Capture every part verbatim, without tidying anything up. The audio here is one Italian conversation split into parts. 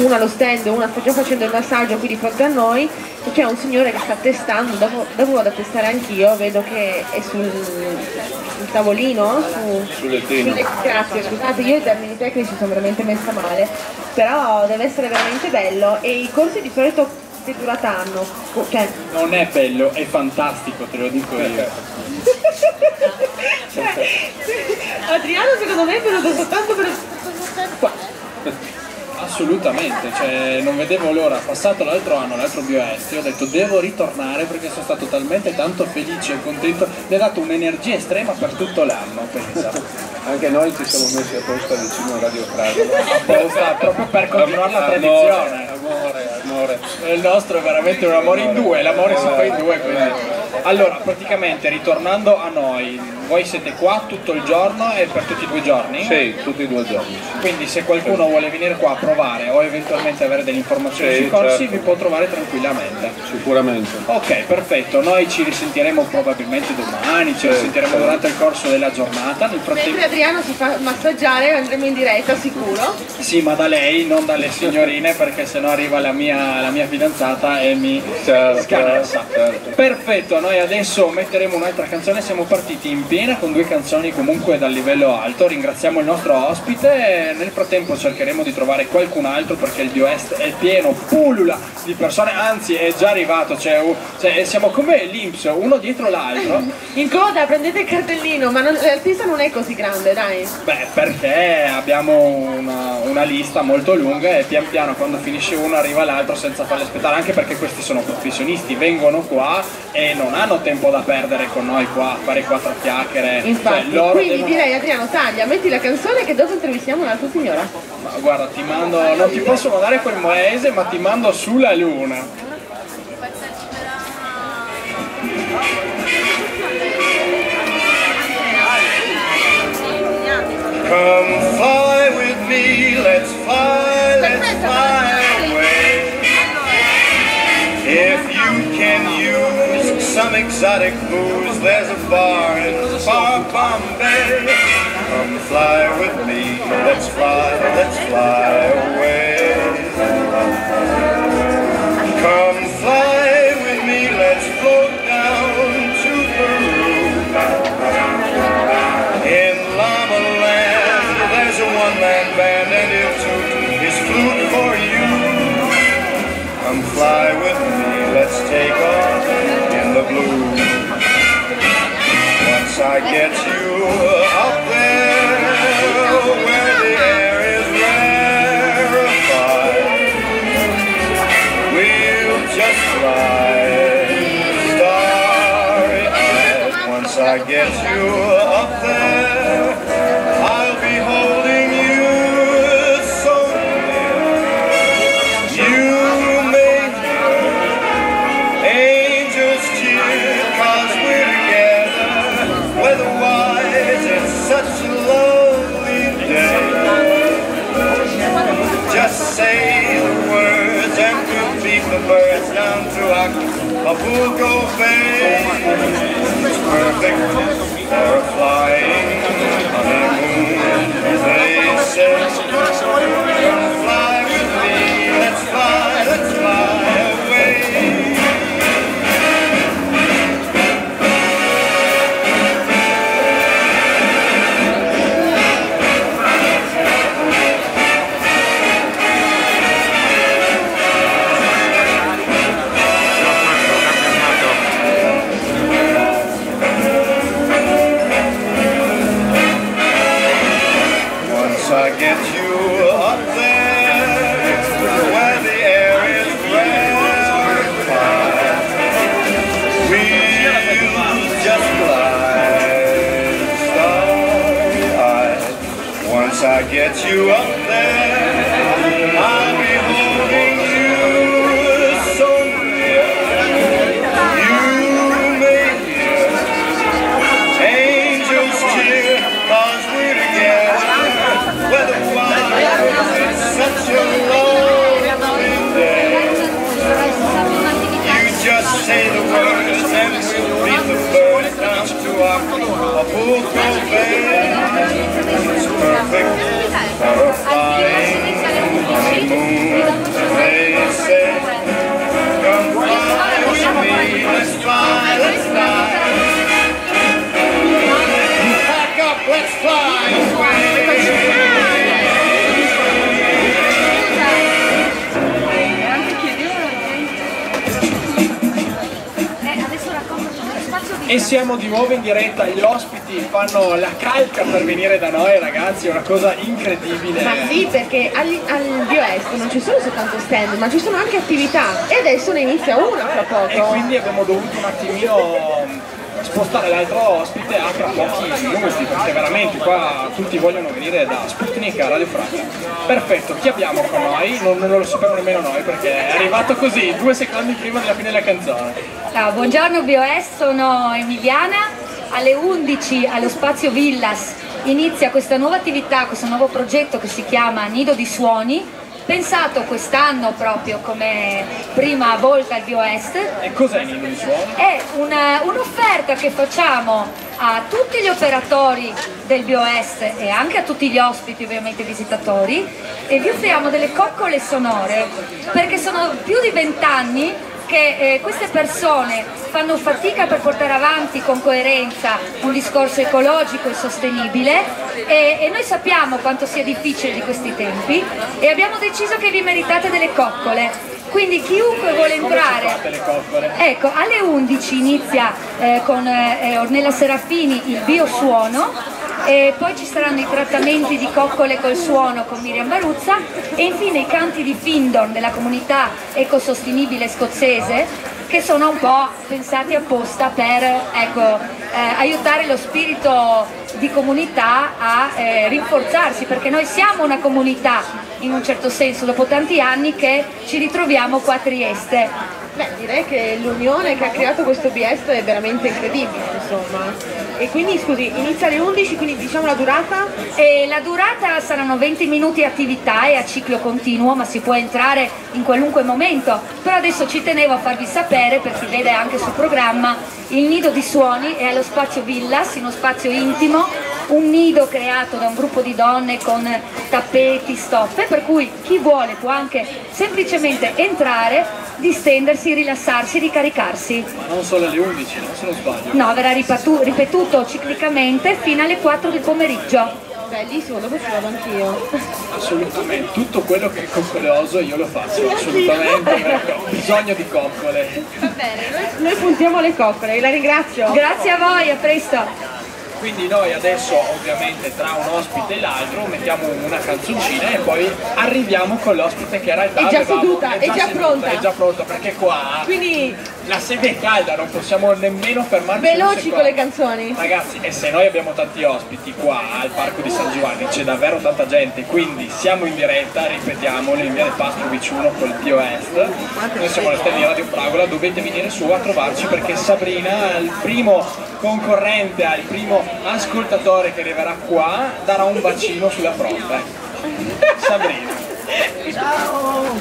una allo stand, una sta già facendo il massaggio qui di fronte a noi, e c'è un signore che sta testando, dopo, dopo vado a testare anch'io, vedo che è sul, sul tavolino, su, sul lettino. sulle, grazie, scusate, io i termini tecnici sono veramente messa male, però deve essere veramente bello, e i corsi di solito che durata hanno? Cioè... Non è bello, è fantastico, te lo dico io. Cioè, Adriano secondo me è venuto soltanto per... qua. Assolutamente, cioè non vedevo l'ora, passato l'altro anno, l'altro BioEst, ho detto devo ritornare perché sono stato talmente tanto felice e contento, mi ha dato un'energia estrema per tutto l'anno, pensa. Anche noi ci siamo messi apposta vicino a Radio Prato. Apposta, proprio per continuare la tradizione. Amore, amore. Il nostro è veramente un amore in due, l'amore si fa in due, quindi... Allora, praticamente ritornando a noi, voi siete qua tutto il giorno e per tutti e due i giorni? Sì, tutti e due i giorni. Quindi se qualcuno vuole venire qua a provare o eventualmente avere delle informazioni Sì, sui corsi, certo. vi può trovare tranquillamente. Sicuramente. Ok, perfetto, noi ci risentiremo probabilmente domani, ci Sì, risentiremo sì. durante il corso della giornata. Nel Mentre frattempo... Adriano si fa massaggiare andremo in diretta sicuro. Sì, ma da lei, non dalle signorine, perché sennò arriva la mia, la mia fidanzata e mi Certo, scanassa. certo. Perfetto, noi adesso metteremo un'altra canzone, siamo partiti in piena con due canzoni comunque dal livello alto, ringraziamo il nostro ospite e nel frattempo cercheremo di trovare qualcun altro perché il BioEst è pieno, pullula di persone, anzi è già arrivato, cioè, cioè siamo come l'I N P S, uno dietro l'altro. In coda prendete il cartellino, ma non, l'artista non è così grande, dai. Beh, perché abbiamo una, una lista molto lunga e pian piano quando finisce uno arriva l'altro senza farli aspettare, anche perché questi sono professionisti, vengono qua e non hanno tempo da perdere con noi qua a fare quattro chiacchiere. Infatti, cioè, loro quindi devono... direi Adriano taglia, metti la canzone che dopo intervistiamo un'altra signora. Ma guarda, ti mando, non ti posso mandare quel moese, ma ti mando sulla luna. Come fly with me, let's fly, let's fly away. If you can use some exotic booze, there's a bar in far Bombay. Come fly with me, let's fly, let's fly away. Come fly with me, let's float down to Peru. In Llama Land, there's a one-man band and he'll toot his flute for you. Come fly with me, let's take off in the blue. Once I get you up there where the air is rarefied, we'll just fly starry-eyed. Once I get you up there, I'll be holding you so near. You may hear angels cheer, 'cause we're together, weather-wise it's such a lovely day. Just say the words and we'll beat the birds down to Acapulco Bay. It's perfect for a flying honeymoon, they say. Fly with me, let's fly, let's fly away. I get you up there where the air is rarefied, we'll just fly starry-eyed. Once I get you up there, I'll be holding you so near. You may hear angels cheer, 'cause we're together. Weather-wise, it's such a lovely day. You just say the words and we'll beat the birds down to Acapulco Bay. It's perfect for a E siamo di nuovo in diretta, gli ospiti fanno la calca per venire da noi, ragazzi, è una cosa incredibile. Ma sì, perché al, al BioEst non ci sono soltanto stand, ma ci sono anche attività e adesso ne inizia una fra poco. E quindi abbiamo dovuto un attimino spostare l'altro ospite a tra pochi minuti, perché veramente qua tutti vogliono venire da Sputnik a Radio Fragile. Perfetto, chi abbiamo con noi? Non, non lo sappiamo nemmeno noi perché è arrivato così, due secondi prima della fine della canzone. Ciao, buongiorno BioEst, sono Emiliana. Alle undici allo Spazio Villas inizia questa nuova attività, questo nuovo progetto che si chiama Nido di Suoni, pensato quest'anno proprio come prima volta al BioEst. E cos'è Nido di Suoni? È un'offerta che facciamo a tutti gli operatori del BioEst e anche a tutti gli ospiti, ovviamente visitatori, e vi offriamo delle coccole sonore perché sono più di vent'anni che eh, queste persone fanno fatica per portare avanti con coerenza un discorso ecologico e sostenibile e, e noi sappiamo quanto sia difficile di questi tempi e abbiamo deciso che vi meritate delle coccole. Quindi chiunque vuole entrare, ecco, alle undici inizia eh, con eh, Ornella Serafini il Biosuono, e poi ci saranno i trattamenti di coccole col suono con Miriam Baruzza e infine i canti di Findon della comunità ecosostenibile scozzese, che sono un po' pensati apposta per ecco, eh, aiutare lo spirito di comunità a eh, rinforzarsi, perché noi siamo una comunità in un certo senso dopo tanti anni che ci ritroviamo qua a Trieste. Beh, direi che l'unione che ha creato questo BioEst è veramente incredibile, insomma. E quindi, scusi, inizia alle undici, quindi diciamo la durata? E la durata saranno venti minuti attività e a ciclo continuo, ma si può entrare in qualunque momento. Però adesso ci tenevo a farvi sapere, per chi vede anche sul programma, il Nido di Suoni è allo Spazio Villas, in uno spazio intimo, un nido creato da un gruppo di donne con tappeti, stoffe, per cui chi vuole può anche semplicemente entrare, distendersi, rilassarsi, ricaricarsi. Ma non solo alle undici, no? Se non sbaglio. No, verrà ripetuto ciclicamente fino alle quattro del pomeriggio. Bellissimo, dopo ci vado anch'io. Assolutamente, tutto quello che è coccoloso io lo faccio, assolutamente, perché ho bisogno di coccole. Va bene, noi, noi puntiamo alle coccole, la ringrazio. Grazie a voi, a presto. Quindi noi adesso ovviamente tra un ospite e l'altro mettiamo una canzoncina e poi arriviamo con l'ospite che in realtà è già avevamo, seduta, è già, è già seduta, pronta. È già pronta perché qua Quindi la sede è calda, non possiamo nemmeno fermarci. Veloci con le canzoni. Ragazzi, e se noi abbiamo tanti ospiti qua al Parco di San Giovanni, c'è davvero tanta gente, quindi siamo in diretta, ripetiamolo, in via del Pastrovic uno col BioEst. Noi siamo alla stella di Radio Fragola, dovete venire su a trovarci perché Sabrina, il primo concorrente, il primo ascoltatore che arriverà qua, darà un bacino sulla fronte. Sabrina. Ciao!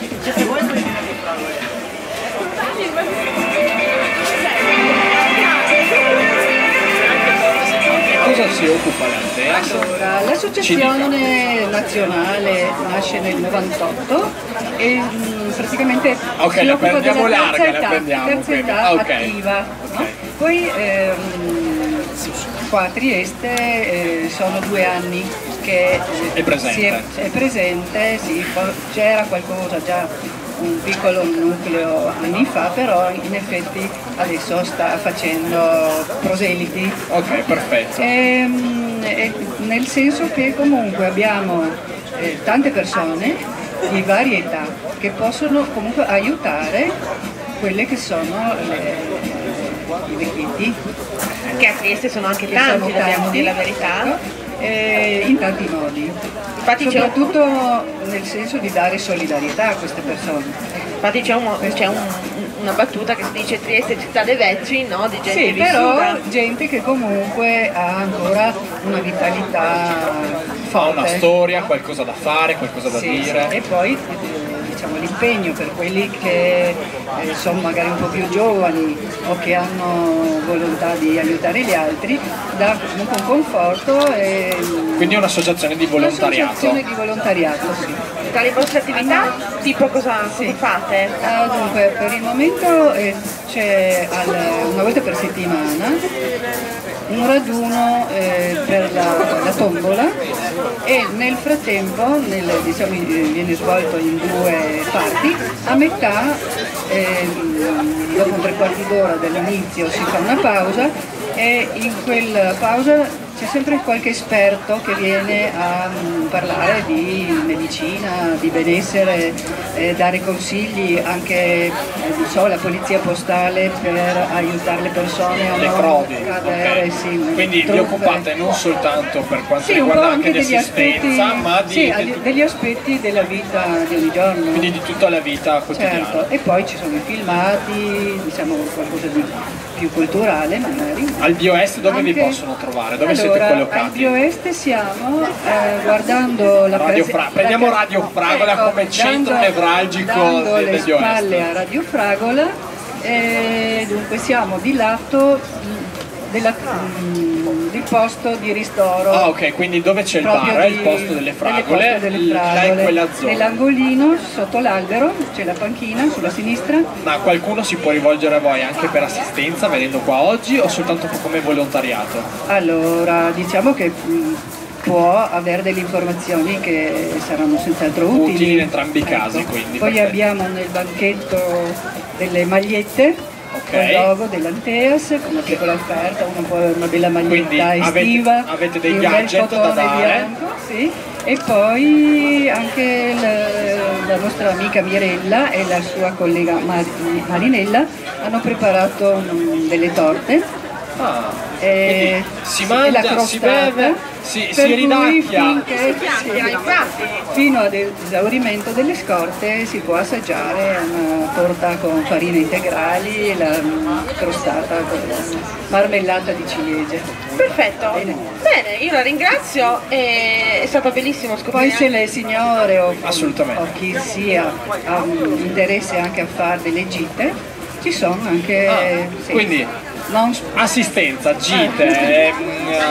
Cosa si occupa l'azienda? Allora, l'associazione nazionale nasce nel novantotto e mh, praticamente okay, si occupa prendiamo della larga, terza età, prendiamo, terza età okay. attiva. No? Poi ehm, qua a Trieste eh, sono due anni che è presente, si è, è presente sì, c'era qualcosa già, un piccolo nucleo anni fa, però in effetti adesso sta facendo proseliti. Ok, perfetto. E, e, nel senso che comunque abbiamo eh, tante persone di varie età che possono comunque aiutare quelle che sono le, i vecchietti. Che a Trieste sono anche Che tanti, sono dobbiamo tanti, dire la verità. ecco, eh, in tanti modi. Infatti c'è soprattutto nel senso di dare solidarietà a queste persone. Infatti c'è, un, c'è un, una battuta che si dice Trieste città dei vecchi, no? Di gente Sì, vissuta. però gente che comunque ha ancora una vitalità forte. Una storia, qualcosa da fare, qualcosa da Sì, dire. sì. E poi diciamo l'impegno per quelli che eh, sono magari un po' più giovani o che hanno volontà di aiutare gli altri, dà comunque un conforto e Quindi è un'associazione di volontariato. Un'associazione di volontariato, sì. Tra le vostre attività, tipo cosa, Sì. cosa fate? Ah, dunque, per il momento eh, c'è al- una volta per settimana un raduno eh, per la, la tombola e nel frattempo nel, diciamo, eh, viene svolto in due parti. A metà, eh, dopo tre quarti d'ora dall'inizio si fa una pausa e in quella pausa c'è sempre qualche esperto che viene a um, parlare di medicina, di benessere, eh, dare consigli anche, eh, non so, la polizia postale per aiutare le persone a le non frodi. cadere, Okay. sì, Quindi vi truffe. occupate non soltanto per quanto Sì, un po' riguarda anche anche di degli assistenza, aspetti, ma di, sì, di- degli aspetti della vita di ogni giorno. quindi di tutta la vita quotidiana. Certo, e poi ci sono i filmati, diciamo qualcosa di più culturale magari. Al BioEst dove vi Anche- possono trovare? Dove allora, siete al collocati? BioEst siamo eh, guardando la Radio prese- Fra- prendiamo la- Radio Fragola ecco, come centro dando- nevralgico dando del- le del BioEst. spalle a Radio Fragola, eh, dunque siamo di lato della, mm, del posto di ristoro. Ah, ok, quindi dove c'è il proprio bar, di- il posto delle fragole, poste delle là in fragole. quella zona. Nell'angolino sotto l'albero c'è la panchina sulla sinistra. Ma qualcuno si può rivolgere a voi anche per assistenza venendo qua oggi o soltanto come volontariato? Allora, diciamo che mh, può avere delle informazioni che saranno senz'altro utili. Utili in entrambi i Ecco. casi, quindi, Poi perfetto. abbiamo nel banchetto delle magliette, Ok. con il logo dell'Anteas, come piccola offerta, uno può avere una bella Quindi maglietta avete- estiva, avete dei di un bel gadget da cotone dare. bianco, sì. E poi anche la, la nostra amica Mirella e la sua collega Mar- Marinella hanno preparato mm, delle torte. Ah, Eh, quindi si sì, mangia, la si crostata, beve, si, per si cui ridacchia. finché- Sì, sì, infatti. fino all'esaurimento delle scorte si può assaggiare una torta con farine integrali e la mm, crostata con marmellata di ciliegie. Perfetto. Bene. Bene, io la ringrazio, e è stato bellissimo scoprire. Poi se le signore o, Assolutamente. o chi sia ha un interesse anche a fare delle gite, ci sono anche Ah, sì, quindi non assistenza, gite, ehm,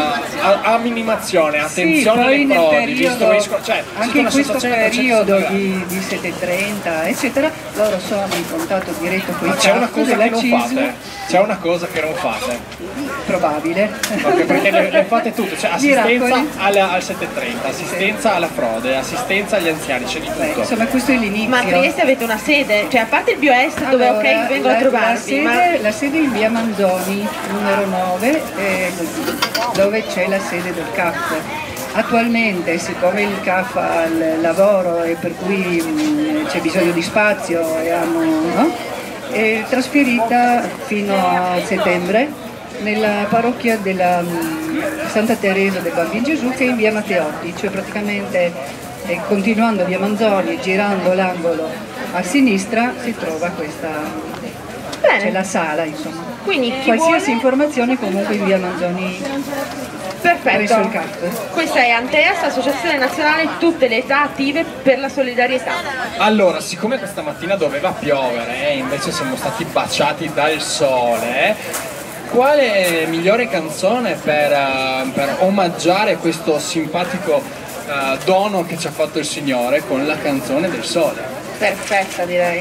a- animazione, attenzione poi alle nel frodi, periodo, istruisco- cioè, tutta anche in una questo situazione di periodo processo di, di sette e trenta eccetera, loro sono in contatto diretto con i Ma c'è una C A F cosa che della non C I S M, fate, c'è una cosa che non fate, probabile. proprio perché le, le fate tutte, cioè assistenza Miracoli. alla- al sette e trenta, assistenza alla frode, assistenza agli anziani, c'è di Beh, tutto. insomma questo è l'inizio. Ma a Trieste avete una sede, cioè a parte il BioEst dove Allora, ok vengo la, a trovarvi, la sede, ma la sede è in via Manzoni, numero nove, eh, dove c'è la sede del C A F. Attualmente, siccome il C A F ha il lavoro e per cui mh, c'è bisogno di spazio e hanno, no? È trasferita fino a settembre nella parrocchia della mh, Santa Teresa del Bambino Gesù, che è in via Matteotti, cioè praticamente eh, continuando via Manzoni e girando l'angolo a sinistra si trova questa, c'è bene. la sala, insomma. Quindi chi Qualsiasi vuole, informazione comunque in via Manzoni presso perfetto. il C A F. Questa è Anteas, Associazione Nazionale Tutte le Età Attive per la Solidarietà. Allora, siccome questa mattina doveva piovere e invece siamo stati baciati dal sole, quale migliore canzone per, eh, per omaggiare questo simpatico eh, dono che ci ha fatto il Signore con la canzone del sole? Perfetta, direi.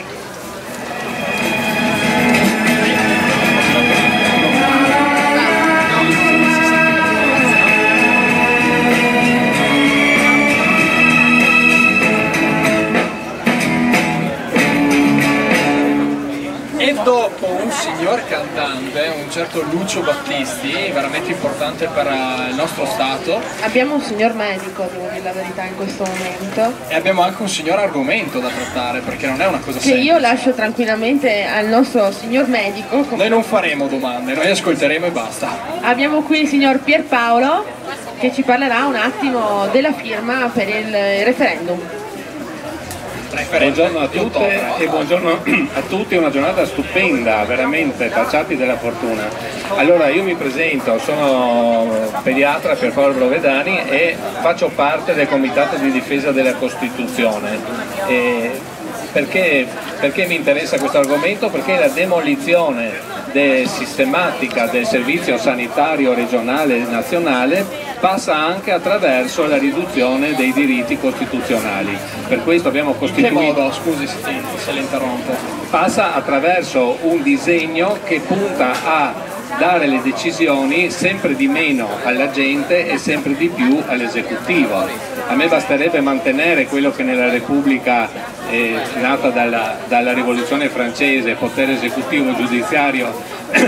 E dopo un signor cantante, un certo Lucio Battisti, veramente importante per eh, il nostro Stato, Abbiamo un signor medico, devo dire la verità, in questo momento, e abbiamo anche un signor argomento da trattare, perché non è una cosa che semplice. io lascio tranquillamente al nostro signor medico. Noi non faremo domande, noi ascolteremo e basta. Abbiamo qui il signor Pierpaolo che ci parlerà un attimo della firma per il referendum. Buongiorno a tutte e buongiorno a tutti, è una giornata stupenda, veramente, baciati della fortuna. Allora io mi presento, sono pediatra Pierpaolo Brovedani e faccio parte del Comitato di Difesa della Costituzione. E perché, perché mi interessa questo argomento? Perché la demolizione de- sistematica del servizio sanitario regionale e nazionale passa anche attraverso la riduzione dei diritti costituzionali. Per questo abbiamo In che costituito... modo, scusi se, ti- se le interrompo? Passa attraverso un disegno che punta a dare le decisioni sempre di meno alla gente e sempre di più all'esecutivo. A me basterebbe mantenere quello che nella Repubblica eh, nata dalla, dalla rivoluzione francese, potere esecutivo, giudiziario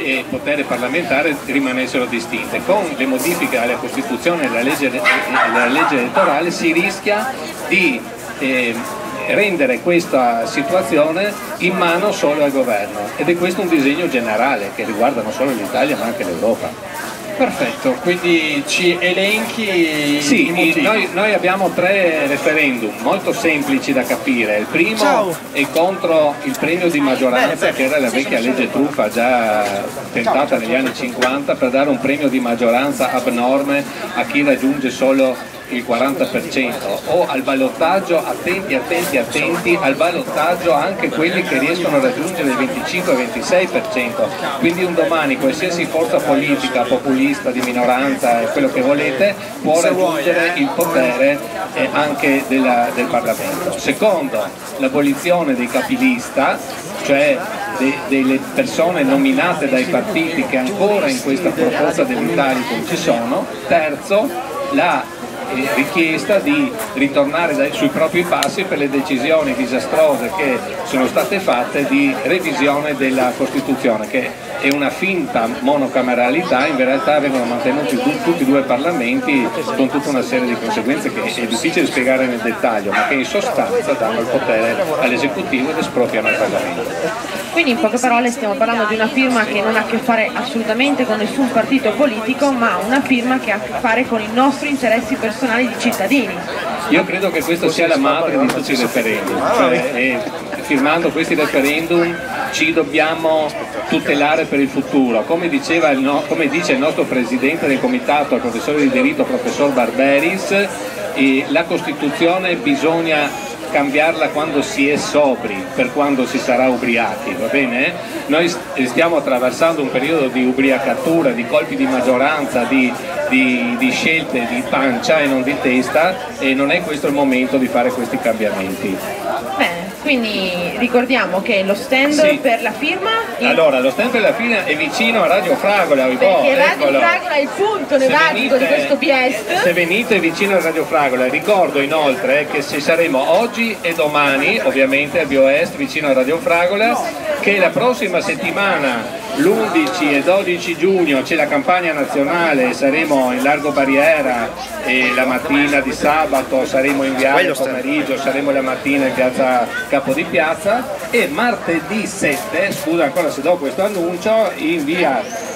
e potere parlamentare rimanessero distinte. Con le modifiche alla Costituzione e alla legge, alla legge elettorale si rischia di eh, rendere questa situazione in mano solo al governo, ed è questo un disegno generale che riguarda non solo l'Italia ma anche l'Europa. Perfetto, quindi ci elenchi sì, i motivi. Noi, noi abbiamo tre referendum molto semplici da capire. Il primo Ciao. è contro il premio di maggioranza, che era la vecchia legge truffa già tentata negli anni cinquanta, per dare un premio di maggioranza abnorme a chi raggiunge solo il quaranta per cento, o al ballottaggio, attenti, attenti, attenti, al ballottaggio anche quelli che riescono a raggiungere il venticinque ventisei per cento, quindi un domani qualsiasi forza politica, populista, di minoranza, quello che volete, può raggiungere il potere eh, anche della, del Parlamento. Secondo, l'abolizione dei capilista, cioè de, delle persone nominate dai partiti che ancora in questa proposta dell'Italicum ci sono. Terzo, la richiesta di ritornare dai, sui propri passi per le decisioni disastrose che sono state fatte di revisione della Costituzione, che è una finta monocameralità, in realtà vengono mantenuti tu, tutti e due i parlamenti con tutta una serie di conseguenze che è difficile spiegare nel dettaglio, ma che in sostanza danno il potere all'esecutivo ed espropriano il Parlamento. Quindi in poche parole stiamo parlando di una firma che non ha a che fare assolutamente con nessun partito politico, ma una firma che ha a che fare con i nostri interessi personali di cittadini. Io credo che questa sia la madre di tutti i referendum, cioè, eh, firmando questi referendum ci dobbiamo tutelare per il futuro. Come, diceva il no, come dice il nostro presidente del comitato, il professore di diritto, professor Barberis, eh, la Costituzione bisogna cambiarla quando si è sobri, per quando si sarà ubriachi, va bene? Noi stiamo attraversando un periodo di ubriacatura, di colpi di maggioranza, di, di, di scelte di pancia e non di testa, e non è questo il momento di fare questi cambiamenti. Bene, quindi ricordiamo che lo stand sì. per la firma... Il... Allora, lo stand per la firma è vicino a Radio Fragola, perché oh, Radio eccolo. Fragola è il punto nevralgico di questo Biest. Se venite vicino a Radio Fragola, ricordo inoltre che ci saremo oggi e domani ovviamente a Bioest vicino a Radio Fragola, che la prossima settimana l'undici e dodici giugno c'è la campagna nazionale, saremo in Largo Barriera e la mattina di sabato saremo in Viale pomeriggio, saremo la mattina in piazza Capo di Piazza, e martedì sette, scusa ancora se do questo annuncio, in via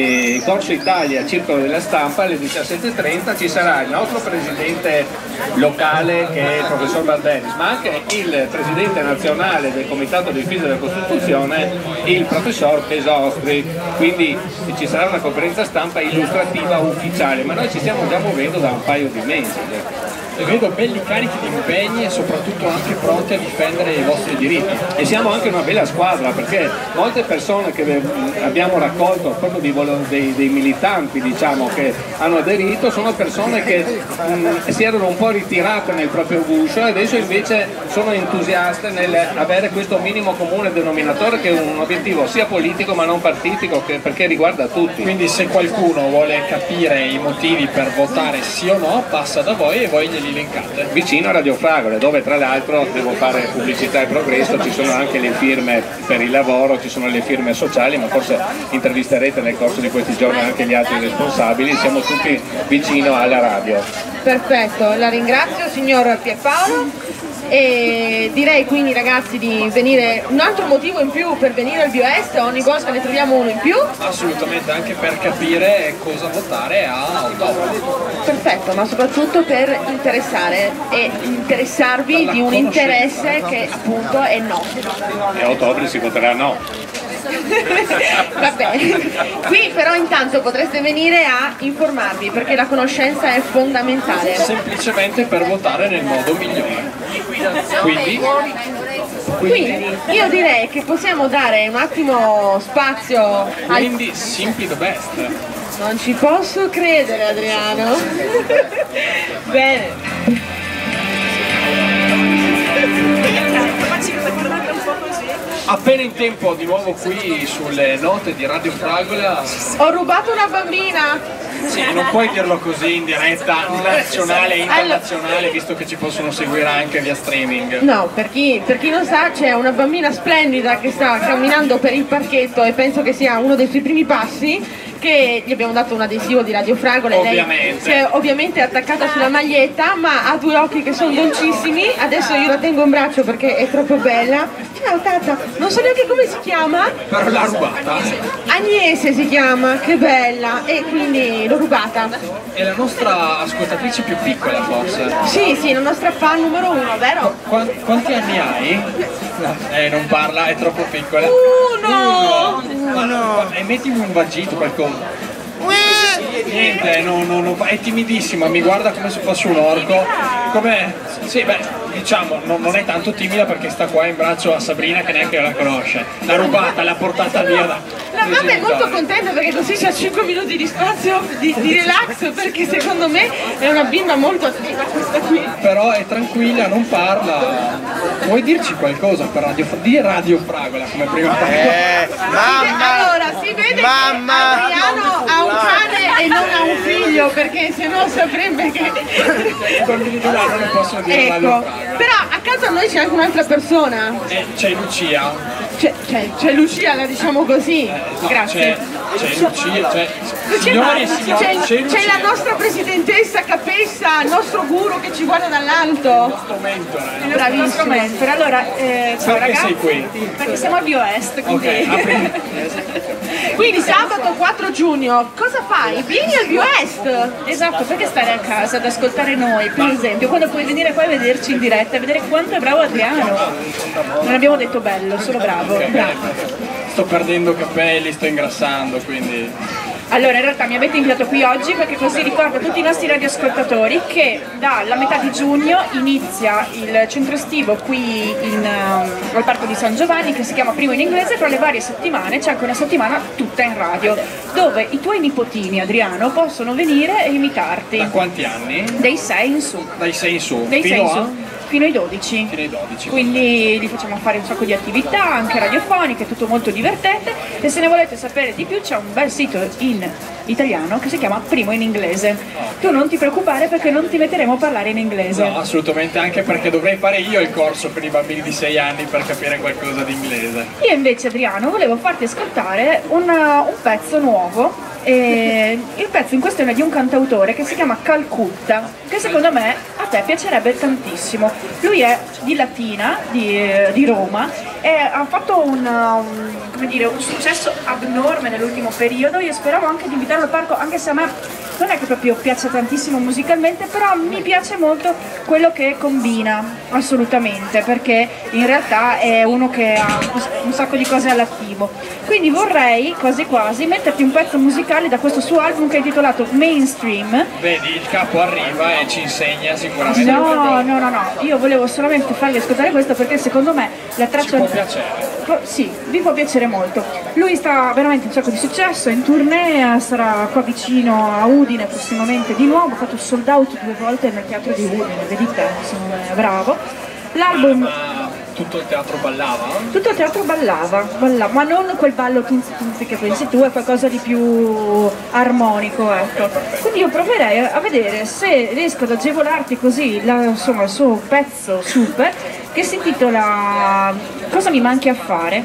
E Corso Italia, Circolo della Stampa, alle diciassette e trenta ci sarà il nostro presidente locale, che è il professor Barberis, ma anche il presidente nazionale del Comitato di Difesa della Costituzione, il professor Pesostri, quindi ci sarà una conferenza stampa illustrativa ufficiale, ma noi ci stiamo già muovendo da un paio di mesi. E vedo belli carichi di impegni e soprattutto anche pronti a difendere i vostri diritti. E siamo anche una bella squadra, perché molte persone che abbiamo raccolto proprio di dei, dei militanti, diciamo, che hanno aderito, sono persone che mh, si erano un po' ritirate nel proprio guscio e adesso invece sono entusiaste nel avere questo minimo comune denominatore, che è un obiettivo sia politico ma non partitico, che, perché riguarda tutti. Quindi se qualcuno vuole capire i motivi per votare sì o no, passa da voi e voi glieli elencate. Vicino a Radio Fragola, dove tra l'altro, devo fare pubblicità e progresso, ci sono anche le firme per il lavoro, ci sono le firme sociali, ma forse intervisterete nel corso di questi giorni anche gli altri responsabili, siamo tutti vicino alla radio. Perfetto, la ringrazio signor Pierpaolo, e direi quindi ragazzi di venire, un altro motivo in più per venire al Bioest, ogni volta ne troviamo uno in più. Assolutamente, anche per capire cosa votare a ottobre. Perfetto, ma soprattutto per interessare e interessarvi di un interesse che appunto è no. E a ottobre si voterà no. Va bene, qui però intanto potreste venire a informarvi, perché la conoscenza è fondamentale. Semplicemente per votare nel modo migliore. Quindi, quindi io direi che possiamo dare un attimo spazio al... Quindi simply the best. Non ci posso credere, Adriano. Bene. Appena in tempo di nuovo qui sulle note di Radio Fragola. Ho rubato una bambina. Sì, non puoi dirlo così in diretta nazionale e internazionale, visto che ci possono seguire anche via streaming. No, per chi, per chi non sa, c'è una bambina splendida che sta camminando per il parchetto e penso che sia uno dei suoi primi passi, che gli abbiamo dato un adesivo di Radio Fragola. Ovviamente. Lei si è ovviamente attaccata sulla maglietta, ma ha due occhi che sono dolcissimi. Adesso io la tengo in braccio perché è troppo bella. Ciao Tata, non so neanche come si chiama. Però l'ha rubata. Agnese si chiama, che bella, e quindi l'ho rubata. È la nostra ascoltatrice più piccola forse. Sì, sì, la nostra fan numero uno, vero? Qua- quanti anni hai? No, eh, non parla, è troppo piccola. Uno! Ma no. E mettimi un vagito, qualcosa. Niente, no, no, no, è timidissima, mi guarda come se fosse un orco. Come? Sì, beh, diciamo, non, non è tanto timida perché sta qua in braccio a Sabrina che neanche la conosce. L'ha rubata, l'ha portata via da... La mamma è molto contenta perché così c'ha cinque minuti di spazio di, di relax, perché secondo me è una bimba molto attiva questa qui. Però è tranquilla, non parla. Vuoi dirci qualcosa per Radio Fragola? Di Radio Fragola come prima parola. Eh, mamma! Allora, si vede mamma. che Adriano ha un cane e non ha un figlio, perché sennò saprebbe che... I bambini di là non ne possono dire Radio Ecco, Fragola. però accanto a noi c'è anche un'altra persona. Eh, c'è Lucia. C'è, c'è, c'è Lucia, la diciamo così. No, Grazie. C'è, c'è Lucia, c'è... C'è, Signori e signori, c'è, c'è Lucia. c'è la nostra presidentessa Capessa, il nostro guru che ci guarda dall'alto. Strumento, eh. Il nostro mentor. Allora, eh, ciao Perché ragazzi. sei qui? Perché siamo a BioEst, quindi... Ok, apri. Quindi sabato quattro giugno, cosa fai? Vieni al BioEst! Esatto, perché stare a casa ad ascoltare noi, per esempio, quando puoi venire qua e vederci in diretta e vedere quanto è bravo Adriano. Non abbiamo detto bello, solo bravo. Bravo. Sto perdendo capelli, sto ingrassando, quindi... Allora, in realtà mi avete invitato qui oggi perché così ricordo a tutti i nostri radioascoltatori che dalla metà di giugno inizia il centro estivo qui in, um, al Parco di San Giovanni, che si chiama Primo in Inglese. Fra le varie settimane c'è anche una settimana tutta in radio, dove i tuoi nipotini, Adriano, possono venire e imitarti. Da quanti anni? Dei sei in su. Dai sei in su. Dei Fino sei in a? su. Fino ai dodici. Fino ai dodici. Quindi li facciamo fare un sacco di attività, anche radiofoniche, tutto molto divertente. E se ne volete sapere di più c'è un bel sito in italiano che si chiama Primo in Inglese. Tu non ti preoccupare perché non ti metteremo a parlare in inglese. No, assolutamente, anche perché dovrei fare io il corso per i bambini di sei anni per capire qualcosa di inglese. Io invece, Adriano, volevo farti ascoltare una- un pezzo nuovo. E il pezzo in questione è di un cantautore che si chiama Calcutta, che secondo me a te piacerebbe tantissimo. Lui è di Latina, di, di Roma, e ha fatto un, un, come dire, un successo abnorme nell'ultimo periodo. Io speravo anche di invitarlo al parco, anche se a me non è che proprio piaccia tantissimo musicalmente, però mi piace molto quello che combina, assolutamente, perché in realtà è uno che ha un sacco di cose all'attivo. Quindi vorrei quasi quasi metterti un pezzo musicale da questo suo album che è intitolato Mainstream. Vedi, il capo arriva e ci insegna sicuramente. No, qualcosa. no, no, no, io volevo solamente farvi ascoltare questo perché secondo me la traccia... Ci può piacere. Oh, sì, vi può piacere molto. Lui sta veramente un sacco di successo, è in tournée, sarà qua vicino a Udine prossimamente di nuovo, ha fatto sold out due volte nel teatro di Udine, vedi te, insomma, è bravo. L'album... Ma tutto il teatro ballava? Tutto il teatro ballava, ballava, ma non quel ballo tunzi tunzi che pensi tu, è qualcosa di più armonico, ecco. Quindi io proverei a vedere se riesco ad agevolarti così la, insomma, il suo pezzo super, che si intitola Cosa mi manchi a fare.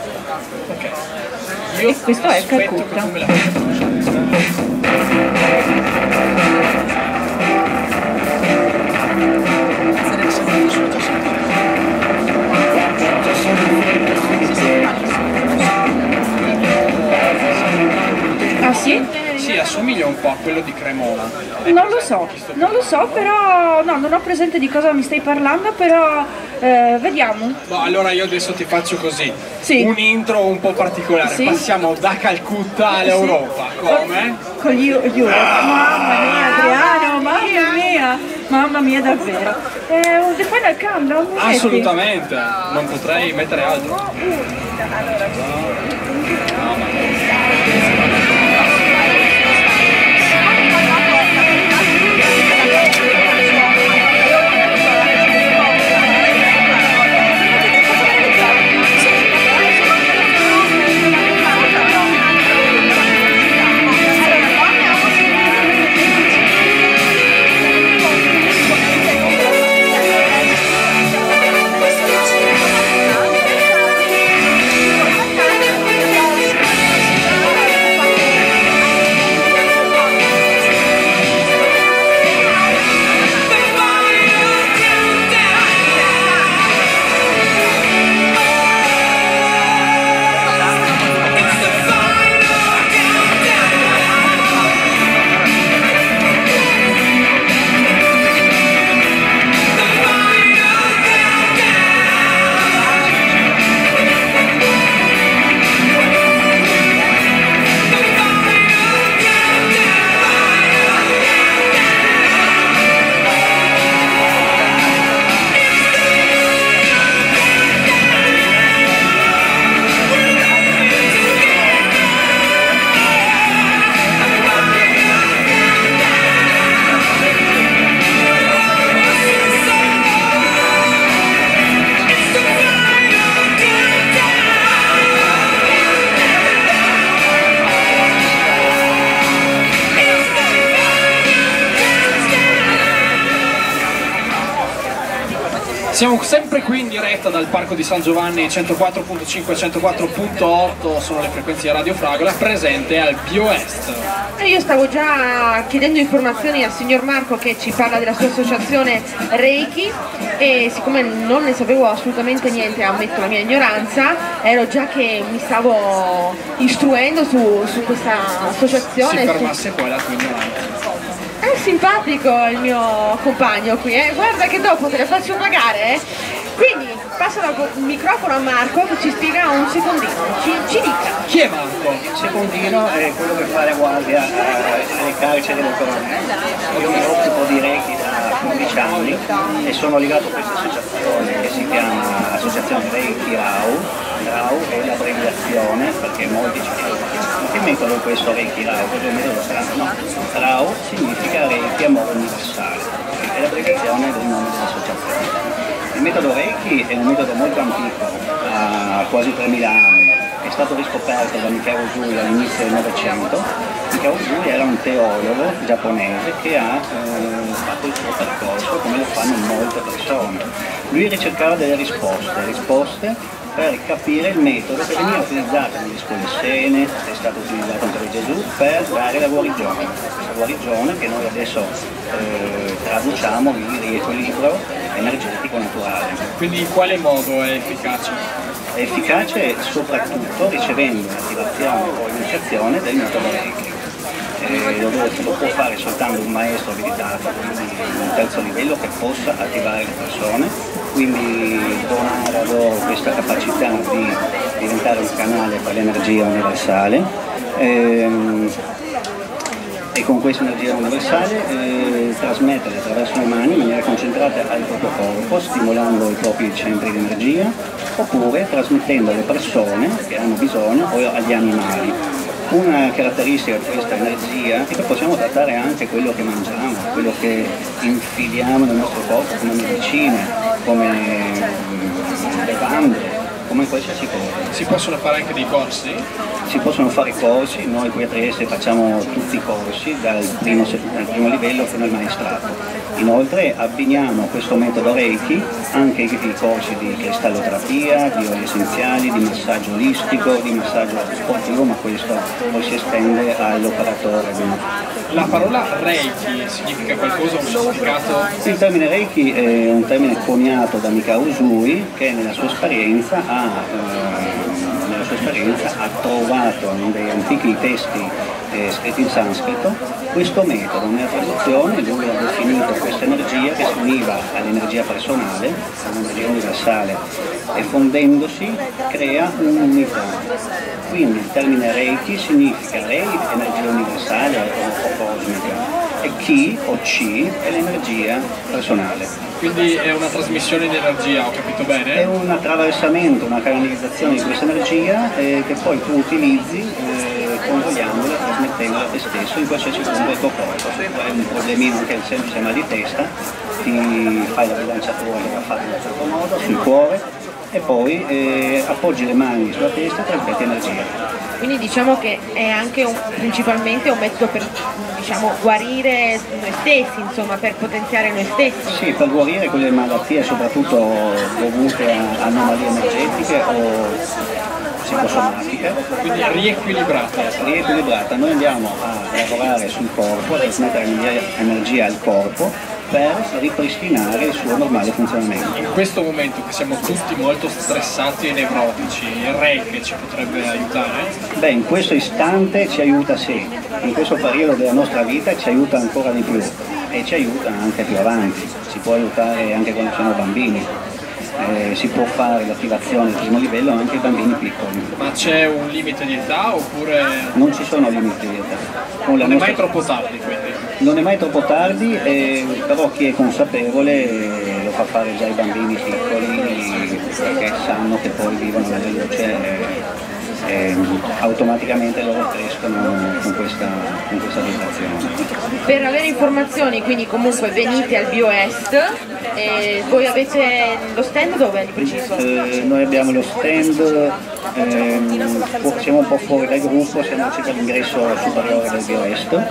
Ok. Io E questo è aspetto Calcutta. che tu me la- Ah sì? Sì, assomiglia un po' a quello di Cremona. Non lo so, non lo so, però no, non ho presente di cosa mi stai parlando, però eh, vediamo. No, allora io adesso ti faccio così. Sì. Un intro un po' particolare. Sì. Passiamo da Calcutta all'Europa. Come? Con gli Euro. Mamma mia, Adriano, mamma mia, mamma mia davvero. Eh, The Final Countdown? lo metti? Assolutamente. Non potrei mettere altro. Siamo sempre qui in diretta dal Parco di San Giovanni, centoquattro virgola cinque e centoquattro virgola otto sono le frequenze di Radio Fragola, presente al BioEst. E io stavo già chiedendo informazioni al signor Marco che ci parla della sua associazione Reiki e siccome non ne sapevo assolutamente niente, ammetto la mia ignoranza, ero già che mi stavo istruendo su, su questa associazione. Si fermasse su... qua la tua ignoranza. È simpatico il mio compagno qui, eh? Guarda che dopo te le faccio pagare, eh? Quindi passo il microfono a Marco che ci spiega un secondino, ci, ci dica. Chi è Marco? Il secondino è quello che fa le guardie alle carceri del coronel. Io mi occupo di Reiki da quindici anni e sono legato a questa associazione che si chiama Associazione Reiki Rau. Rau è l'abbreviazione perché molti ci chiedono che metodo è questo Reiki Rau, questo è un metodo strano, no? Rau significa Reiki Amore Universale, è l'abbreviazione del nome dell'associazione. Il metodo Reiki è un metodo molto antico, ha quasi tremila anni, è stato riscoperto da Mikao Usui all'inizio del Novecento. Mikao Usui era un teologo giapponese che ha eh, fatto il suo percorso come lo fanno molte persone. Lui ricercava delle risposte, risposte per capire il metodo che veniva utilizzato nelle scuole sene, è stato utilizzato anche da Gesù per dare la guarigione. Questa guarigione che noi adesso eh, traduciamo in riequilibrio energetico naturale. Quindi in quale modo è efficace? È efficace soprattutto ricevendo l'attivazione o l'iniziazione del metodo Reiki. Eh, lo, lo può fare soltanto un maestro abilitato, quindi un terzo livello che possa attivare le persone, quindi donare a loro questa capacità di diventare un canale per l'energia universale. Ehm, e con questa energia universale eh, trasmettere attraverso le mani in maniera concentrata al proprio corpo, stimolando i propri centri di energia, oppure trasmettendo alle persone che hanno bisogno o agli animali. Una caratteristica di questa energia è che possiamo trattare anche quello che mangiamo, quello che infiliamo nel nostro corpo come medicine, come bevande, come qualsiasi cosa. Si possono fare anche dei corsi? Si possono fare corsi, noi qui a Trieste facciamo tutti i corsi dal primo, dal primo livello fino al maestrato. Inoltre abbiniamo questo metodo Reiki anche i corsi di cristalloterapia, di oli essenziali, di massaggio olistico, di massaggio sportivo, ma questo poi si estende all'operatore. La parola Reiki significa qualcosa, un significato? Il termine Reiki è un termine coniato da Mikao Usui che nella sua esperienza ha, eh, nella sua esperienza ha trovato in dei antichi testi eh, scritti in sanscrito questo metodo. Nella traduzione lui ha definito questa energia che si univa all'energia personale, all'energia universale, e fondendosi crea un'unità. Quindi il termine Reiki significa Rei, energia universale o cosmica, e Ki o Chi è l'energia personale. Quindi è una trasmissione di energia, ho capito bene? È un attraversamento, una canalizzazione di questa energia eh, che poi tu utilizzi eh, convogliandola, trasmettendola a te stesso in qualsiasi punto del tuo corpo. Se tu hai un problemino, anche il semplice mal di testa, ti fai la bilanciatura che va fatta in un certo modo sul cuore e poi eh, appoggi le mani sulla testa e trasmetti energia. Quindi diciamo che è anche un, principalmente un metodo per, diciamo, guarire noi stessi, insomma, per potenziare noi stessi. Sì, per guarire quelle malattie soprattutto dovute a anomalie energetiche o psicosomatiche. Quindi riequilibrata. Riequilibrata. Noi andiamo a lavorare sul corpo, a trasmettere energia al corpo per ripristinare il suo normale funzionamento. In questo momento che siamo tutti molto stressati e nevrotici, il Reiki ci potrebbe aiutare? Beh, in questo istante ci aiuta sì, in questo periodo della nostra vita ci aiuta ancora di più e ci aiuta anche più avanti, ci può aiutare anche quando siamo bambini. Eh, si può fare l'attivazione del primo livello anche ai bambini piccoli. Ma c'è un limite di età oppure... Non ci sono limiti di età. Con la non nostra... è mai troppo tardi quindi? Non è mai troppo tardi, eh, però chi è consapevole eh, lo fa fare già ai bambini piccoli perché sanno che poi vivono nella luce e eh, automaticamente loro crescono con questa, con questa vibrazione. Per avere informazioni quindi comunque venite al BioEst. E voi avete lo stand dove di preciso? Eh, noi abbiamo lo stand, ehm, siamo un po' fuori dal gruppo, siamo circa all'ingresso superiore del BioEst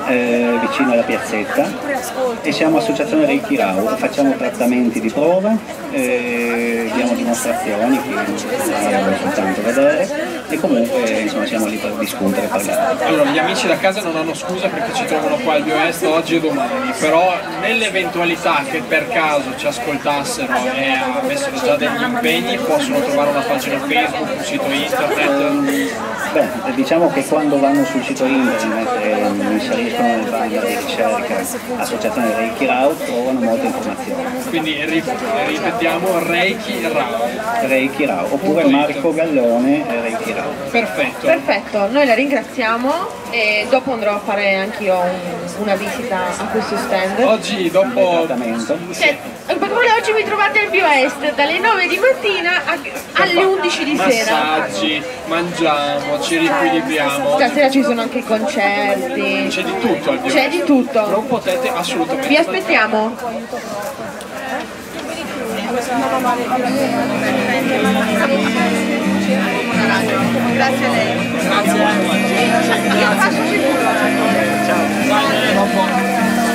eh, vicino alla piazzetta, e siamo associazione Reiki Rao, facciamo trattamenti di prova, eh, diamo dimostrazioni, che non soltanto vedere, e comunque insomma siamo lì per discutere e parlare. Allora, gli amici da casa non hanno scusa perché ci trovano qua al BioEst oggi e domani, però nell'eventualità che per caso ci ascoltassero e avessero già degli impegni, possono trovare una pagina Facebook, un sito internet. Beh, diciamo che quando vanno sul sito internet e inseriscono nel banner di ricerca Associazione Reiki Rao trovano molte informazioni. Quindi ripetiamo Reiki Rao. Reiki Rao, oppure Marco Gallone Reiki Rao. Perfetto. Perfetto, noi la ringraziamo e dopo andrò a fare anch'io un, una visita a questo stand. Oggi dopo... Cioè, oggi vi trovate al BioEst dalle nove di mattina a, alle undici di sera. Massaggi, mangiamo, ci riequilibriamo. Stasera ci sono anche i concerti. C'è di tutto al BioEst. C'è di tutto. Non potete assolutamente. Vi aspettiamo. Grazie a lei. Grazie. Io passo sicuro. Ciao.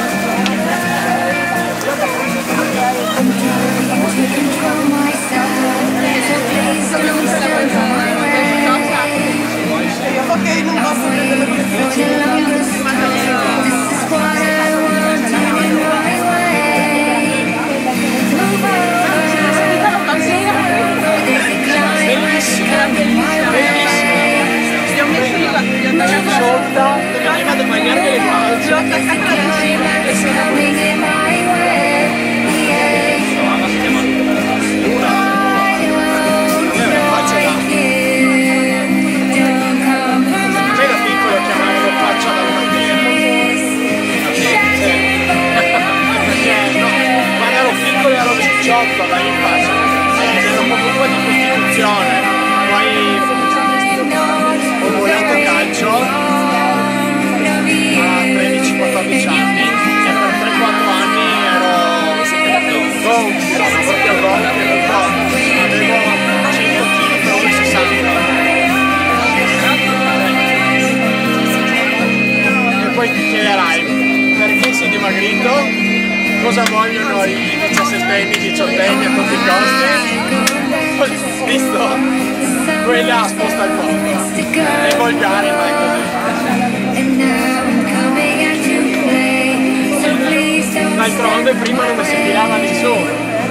Ok, non posso vedere Sciolta, prima di mangiare le calze. diciotto da Impact, era un po' di costituzione, poi ho volato calcio a tredici quattordici anni e per tre quattro anni ero go, sono proprio go, avevo cento chili per uno e sessanta e poi ti chiederai perché sei dimagrito? Cosa vogliono i diciassettenni, diciottenni a tutti i costi? Visto? Quella sposta il mondo. È volgare, ma è così. D'altronde prima non mi si tirava nessuno.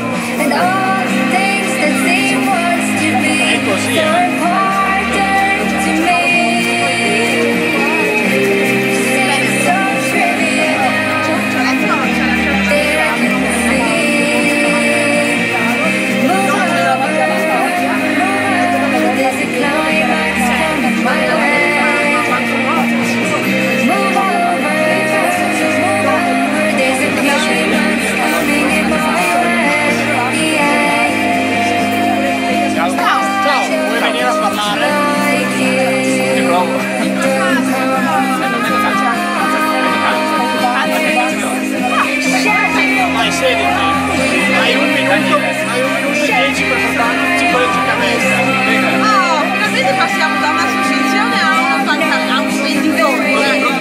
È così, eh? Hai un minuto, hai un minuto e dieci per portarlo psicologicamente. Oh, finalmente passiamo da un'associazione a un a un venditore.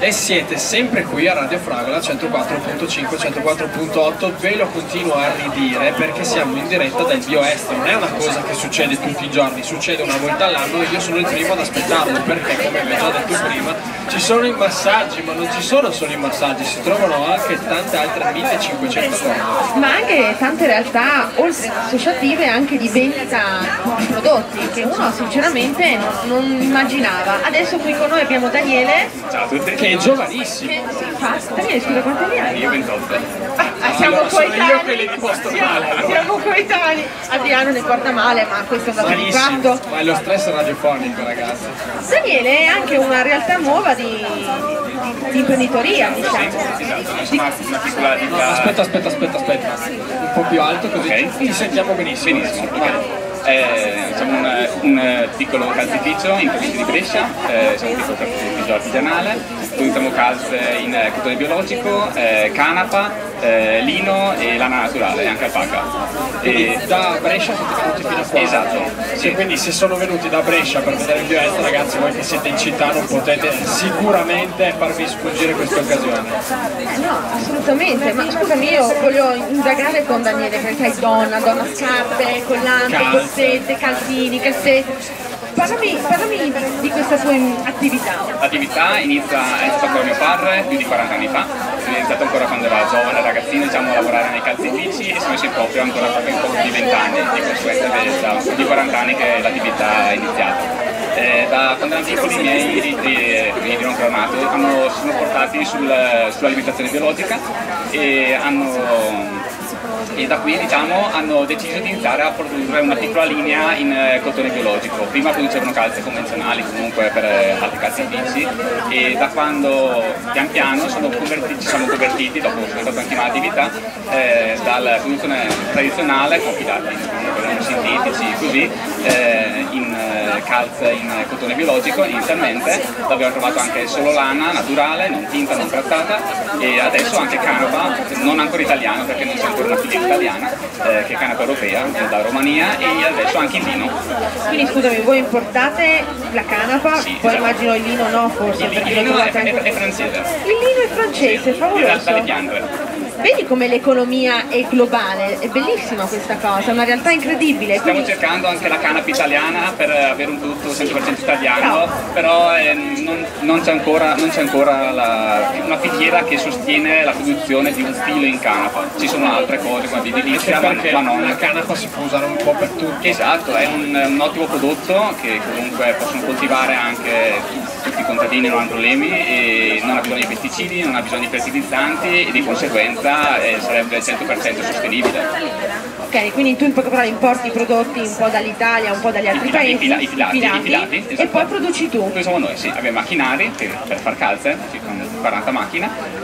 E siete sempre qui a Radio Fragola centoquattro virgola cinque, centoquattro virgola otto, ve lo continuo a ridire perché siamo in diretta dal BioEst, non è una cosa che succede tutti i giorni, succede una volta all'anno e io sono il primo ad aspettarlo perché, come vi ho già detto prima, ci sono i massaggi, ma non ci sono solo i massaggi, si trovano anche tante altre millecinquecento cose. Ma anche tante realtà, oltre associative, anche di vendita di prodotti che uno sinceramente non, non immaginava. Adesso qui con noi abbiamo Daniele. Ciao a tutti. Che è giovanissimo. Che si fa? Daniele, scusa, quanti anni hai? Io ventotto. Ah, siamo allora, sono coetanei. io che li dimostro male. Allora. Siamo coetanei. Adriano ne porta male, ma questo è un dato di fatto. Ma è lo stress radiofonico, ragazzi. Daniele è anche una realtà nuova di, di, di imprenditoria, diciamo. Esatto, noi siamo una piccola No, ditta. aspetta, aspetta, aspetta, aspetta. Un po' più alto così Ok. ti sentiamo benissimo. Benissimo, Vai. ok. Eh, siamo un, un piccolo calzificio in provincia di Brescia, eh, siamo un piccolo calzificio artigianale, produciamo calze in eh, cotone biologico, eh, canapa, eh, lino e lana naturale, anche alpaca. Quindi E, da Brescia siete venuti fino a qua. Esatto, Sì, sì. quindi se sono venuti da Brescia per vedere il BioEst, ragazzi, voi che siete in città non potete sicuramente farvi sfuggire questa occasione. No, assolutamente, ma scusami, io voglio indagare con Daniele perché sai donna, donna scarpe, collante, Calze. borsette, calzini, cassette. Parlami, parlami di, di questa tua attività. L'attività inizia, è iniziata con mio padre più di quaranta anni fa, ho iniziato ancora quando era giovane, ragazzino, diciamo, a lavorare nei calzifici e sono messo in proprio ancora proprio in poco di venti anni, di conseguenza è da più di quaranta anni che l'attività è iniziata. Eh, da quando erano piccoli i miei eh, i miei cronato hanno, si sono portati sul, sull'alimentazione biologica e hanno e da qui diciamo hanno deciso di iniziare a produrre una piccola linea in eh, cotone biologico. Prima producevano calze convenzionali comunque per eh, altri calzifici e da quando pian piano sono convertiti, ci siamo convertiti, dopo sono stato anche in un'attività, eh, dalla produzione tradizionale con filati sintetici così eh, in eh, calze in cotone biologico inizialmente, dove abbiamo trovato anche solo lana naturale, non tinta, non trattata e adesso anche canapa, non ancora italiana perché non c'è ancora una filiera italiana, eh, che è canapa europea, eh, da Romania e adesso anche il lino. Quindi scusami, voi importate la canapa, Sì, poi esatto. immagino il lino no forse, Il, perché il lo lino è, trovate è, anche... è francese. Il lino è francese, Da, favoloso. dalle Fiandre. Vedi come l'economia è globale, è bellissima questa cosa, è una realtà incredibile. Stiamo Quindi... cercando anche la canapa italiana per avere un prodotto cento per cento italiano, però eh, non, non c'è ancora, non c'è ancora la, una filiera che sostiene la produzione di un filo in canapa. Ci sono altre cose come vitivicia, ma, Perché ma non. la canapa si può usare un po' per tutto. Esatto, è un, un ottimo prodotto che comunque possono coltivare anche tutti i contadini, non hanno problemi e non ha bisogno di pesticidi, non ha bisogno di fertilizzanti e di conseguenza eh, sarebbe cento per cento sostenibile. Ok, quindi tu in poche parole importi i prodotti un po' dall'Italia, un po' dagli altri I fila- i paesi, fila- i filati, i filati, e esatto. poi produci tu. Noi siamo noi, sì, abbiamo macchinari che- per far calze, circa quaranta macchine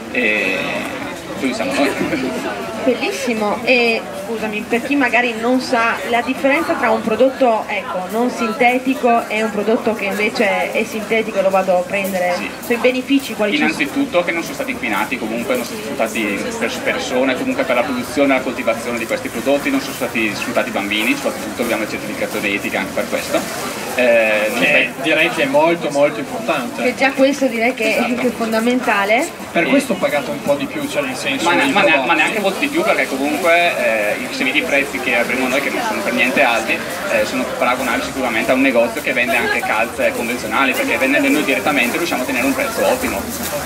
e qui siamo noi. Bellissimo, e scusami, per chi magari non sa la differenza tra un prodotto ecco, non sintetico e un prodotto che invece è sintetico, lo vado a prendere, Sì. sui benefici quali ci sono? Innanzitutto che non sono stati inquinati, comunque non sono stati sfruttati per persone, comunque per la produzione e la coltivazione di questi prodotti, non sono stati sfruttati bambini, soprattutto abbiamo il certificato di etica anche per questo. Eh, non Che direi che è molto molto importante. Che già questo direi che, Esatto. che è fondamentale. Per questo ho pagato un po' di più, cioè nel senso Ma, ne- i ma ne- prodotti. ma neanche molto di più perché comunque eh, se vedi i prezzi che avremo noi che non sono per niente alti eh, sono paragonabili sicuramente a un negozio che vende anche calze convenzionali perché vendendo noi direttamente riusciamo a ottenere un prezzo ottimo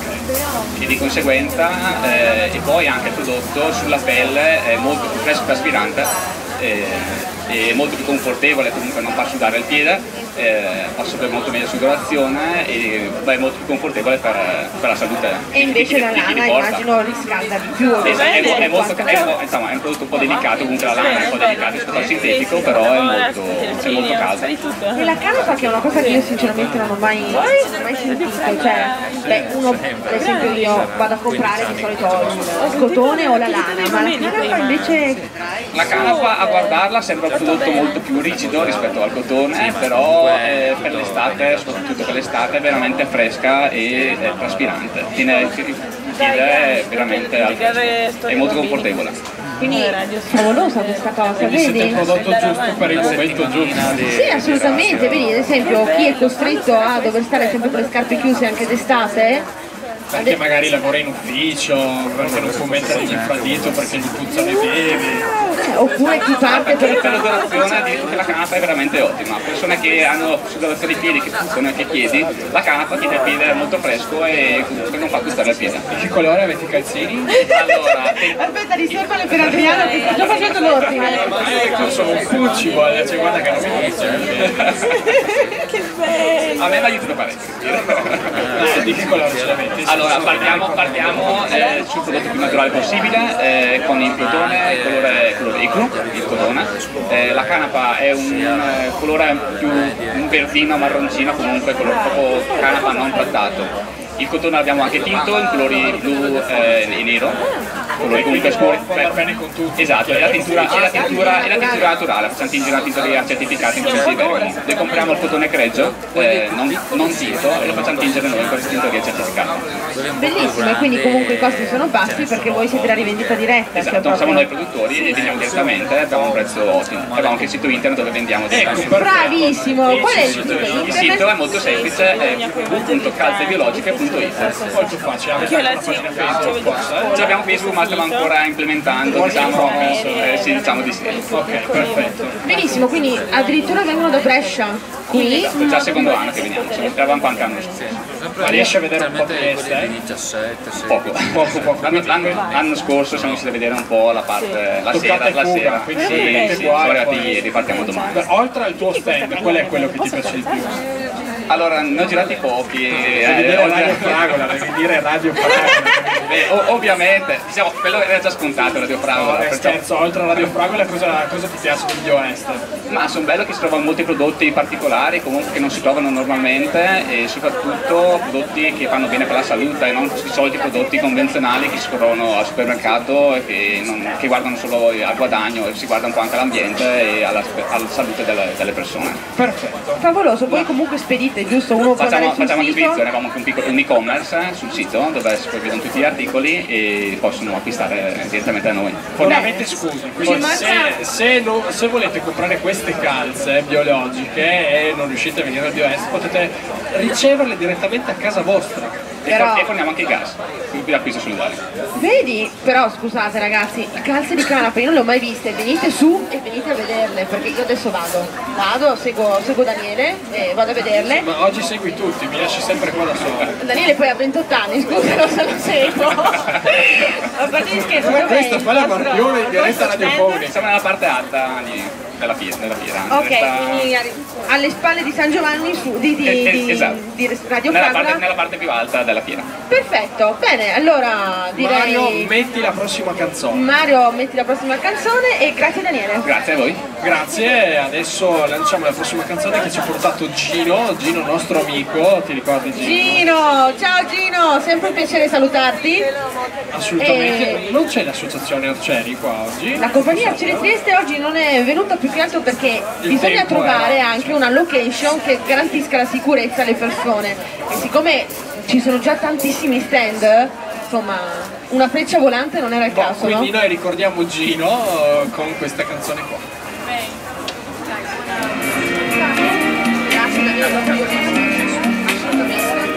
e di conseguenza eh, e poi anche il prodotto sulla pelle è molto più fresco e aspirante eh, è molto più confortevole, comunque non fa sudare il piede, eh, assorbe molto meglio la sudorazione e beh, è molto più confortevole per, per la salute. E invece la di chi lana li porta. immagino riscalda di più. Esatto, è, mo- è, molto, Quanto- è, mo- insomma, è un prodotto un po' delicato, comunque la lana è un po' delicata rispetto al sintetico, però è molto, è molto caldo. E la canapa che è una cosa che io sinceramente non ho mai, mai sentito, cioè beh, uno per esempio io vado a comprare di solito il cotone o la lana, ma la canapa invece La canapa a guardarla sembra un prodotto molto più rigido rispetto al cotone, però eh, per l'estate, soprattutto per l'estate, è veramente fresca e è traspirante. Tiene il piede veramente al fresco, è molto confortevole. quindi favolosa questa cosa, Quindi siete il vedi? prodotto giusto per il momento giusto. Sì, assolutamente, vedi ad esempio chi è costretto a dover stare sempre con le scarpe chiuse anche d'estate, Perché magari lavora in ufficio, perché non può mettere l'infradito perché gli puzzano i piedi. Eh, oppure chi parte per... Per l'odorazione dico che la canapa è veramente ottima. Persone che hanno sudorazione ai piedi, che puzzano anche i piedi, la canapa tiene il piede molto fresco e comunque non fa puzzare il piede. Di che colore avete i calzini? Allora, aspetta, riservale per Adriano che sto già facendo l'ordine. Ecco, sono un cucci, voglio, cioè guarda che non mi dice. Che bello! a me mi aiutano parecchio. Eh, di che colore ce l'avete? Allora, partiamo, partiamo eh, sul prodotto più naturale possibile, eh, con il plutone, il colore, colore icru, il corona. Eh, la canapa è un eh, colore più un verdino marroncino, comunque colore proprio canapa non trattato. Il cotone l'abbiamo anche tinto in colori blu eh, e nero, colori comunque scuri. bene con tutti. Esatto, è la tintura, è la tintura, è la tintura naturale, facciamo tingere una tintoria certificata in provincia di Bergamo. Noi compriamo il cotone greggio, eh, non, non tinto, e lo facciamo tingere noi in questa tintoria certificata. Bellissimo, e quindi comunque i costi sono bassi perché voi siete la rivendita diretta. Esatto, cioè siamo proprio... noi produttori e vendiamo direttamente, abbiamo un prezzo ottimo. Abbiamo anche il sito internet dove vendiamo direttamente. Bravissimo! Qual è il sito Il internet? sito è molto semplice, è w w w punto calzebiologiche punto it. Molto facile, avete una pagina Facebook forse? Ce l'abbiamo Facebook ma stiamo ancora implementando, diciamo, eh, sì, diciamo di sì. Ok, perfetto. Benissimo, quindi addirittura vengono da Brescia. Qui È già il secondo anno che veniamo, eravamo qualche anno scorso. Ma riesci a vedere un po' di este? Poco, poco, poco. L'anno, l'anno, l'anno scorso siamo riusciti a vedere un po' la parte, la Toccata sera, e la fuga, sera. quindi Sì, vedete sì, qua siamo e arrivati poi- ieri, partiamo domani. Beh, oltre al tuo stand, qual è quello che ti piace di più? Allora, ne ho girati pochi. Devi eh, dire ho Radio girato- Fragola, devi dire Radio Fragola. Beh, o- ovviamente, diciamo, quello era già scontato, Radio Fragola. No, perciò- scherzo, oltre a Radio Fragola cosa, cosa ti piace del Bio Est? Ma sono bello che si trovano molti prodotti particolari, comunque che non si trovano normalmente e soprattutto prodotti che fanno bene per la salute e non i soliti prodotti convenzionali che si trovano al supermercato e che, non- che guardano solo al guadagno, e si guarda un po' anche all'ambiente e alla, alla salute delle, delle persone. Perfetto. favoloso, voi comunque spedite, giusto? Uno può Facciamo, andare sul facciamo anche sito. servizio, avevamo anche un piccolo un e-commerce eh, sul sito dove si vedono tutti gli articoli e possono acquistare direttamente da noi. Non avete scuse, quindi Ci se, manca- se, no- se volete comprare queste calze biologiche e non riuscite a venire al Bio Est potete riceverle direttamente a casa vostra. E, Però- for- e forniamo anche i gas, quindi l'acquisto solidale. Vedi? Però scusate ragazzi, calze di canapa io non le ho mai viste, venite su e venite a vederle, perché io adesso vado, vado, seguo, seguo Daniele e vado a vederle. Ma oggi segui tutti, mi lasci sempre qua da sola. Daniele poi ha ventotto anni, scusa, non se lo seguo. A parte gli scherzi, Ma dov'è questo il fa la vostro- Marpione in diretta vostro radiofonica. Siamo nella parte alta di- della fiera. Della fiera Ok, Resta- quindi alle spalle di San Giovanni su, di, di, Eh, eh, di- esatto. di Radio nella, Fragola. parte, nella parte più alta della fiera. Perfetto, bene, allora direi Mario, metti la prossima canzone. Mario, metti la prossima canzone e grazie Daniele. Grazie a voi. Grazie, adesso lanciamo la prossima canzone che ci ha portato Gino, Gino nostro amico, ti ricordi Gino? Gino, ciao Gino, sempre un piacere salutarti. Assolutamente, Eh, non c'è l'associazione Arcieri qua oggi? La compagnia Arcieri Trieste oggi non è venuta più che altro perché bisogna tempo trovare era- anche una location che garantisca la sicurezza alle persone. E siccome ci sono già tantissimi stand, insomma, una freccia volante non era il Boh, caso, no? quindi noi ricordiamo Gino eh, con questa canzone qua. Grazie Daniele, assolutamente.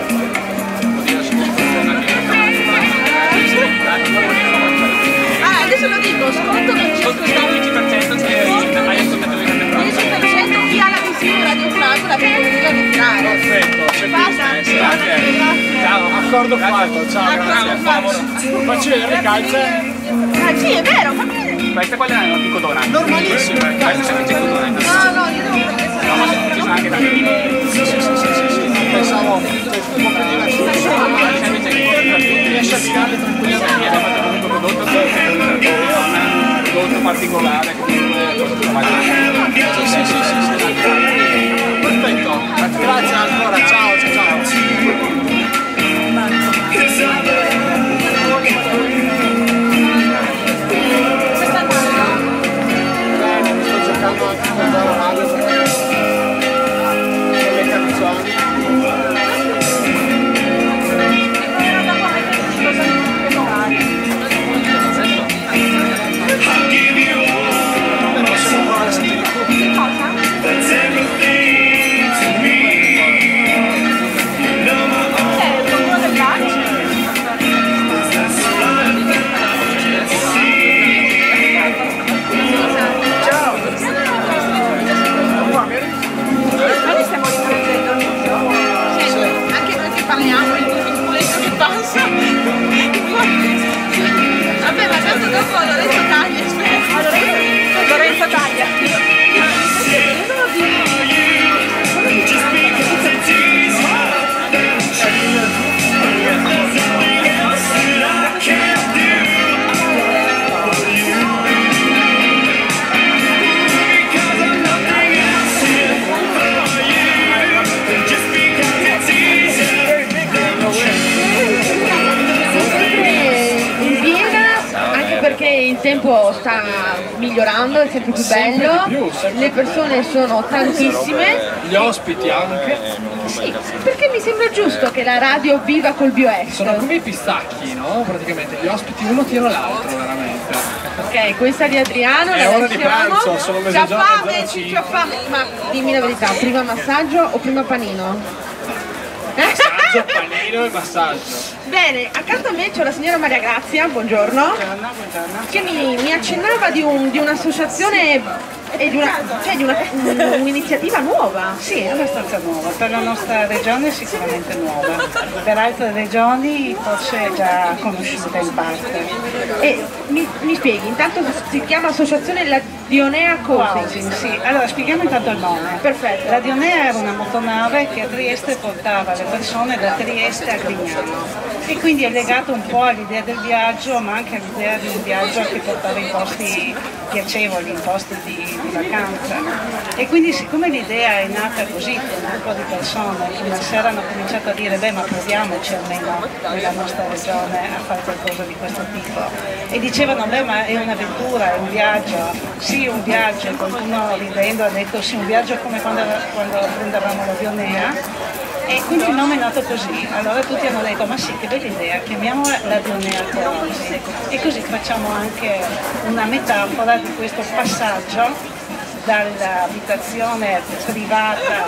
Ah, adesso lo dico, sconto del quindici per cento se hai ascoltato le dieci per cento chi ha la visione Radio Fragola per venire a ritirare. Perfetto, c'è business, grazie. Ciao. Accordo fatto, ciao, Accordo grazie. Facci vedere le calze. Ah sì, è vero, fa bene. Questa quella è una picodona. Normalissime. Questa è una picodona. No, no, io devo prendere No, ma ci sono anche tanti tipi. Sì, sì, sì, sì, sì, sì. Pensavo che un po' più diverso. Riesci a tirarle tranquillamente. Un prodotto che è un prodotto particolare che comunque Sì, sì, sì, sì, sì. Perfetto, grazie ancora, ciao, ciao, ciao. Bene, mi sto giocando anche con la radio. tempo sta migliorando, è sempre più Sempre bello, di più, sempre le più persone sono tantissime. Gli ospiti anche. Sì, perché mi sembra giusto che la radio viva col BioEst. Sono come i pistacchi, no? Praticamente gli ospiti uno tira l'altro, veramente. Ok, questa di Adriano, È la ora di lanciamo. pranzo, sono C'ha mezzogiorno fame, e zero ci cinque. c'ha fame. Ma dimmi la verità, prima massaggio o prima panino? Massaggio, panino e massaggio. Bene, accanto a me c'è la signora Maria Grazia, buongiorno, che mi, mi accennava di, un, di un'associazione e di una, cioè di una, un'iniziativa nuova. Sì, è abbastanza nuova, per la nostra regione sicuramente nuova, per altre regioni forse già conosciuta in parte. E mi, mi spieghi, intanto si chiama Associazione La Dionea Coaching. Coaching, sì. Allora spieghiamo intanto il nome. Perfetto. La Dionea era una motonave che a Trieste portava le persone da Trieste a Grignano e quindi è legato un po' all'idea del viaggio, ma anche all'idea di un viaggio che portava in posti piacevoli, in posti di, di vacanza. E quindi siccome l'idea è nata così, con un gruppo di persone che una sera hanno cominciato a dire beh ma proviamoci almeno nella nostra regione a fare qualcosa di questo tipo. E dicevano beh ma è un'avventura, è un viaggio, sì un viaggio, e qualcuno ridendo ha detto sì un viaggio come quando, quando prendevamo la Dionea. E quindi il nome è nato così, allora tutti hanno detto ma sì che bella idea, chiamiamola la Dionea Coaching e così facciamo anche una metafora di questo passaggio dall'abitazione privata,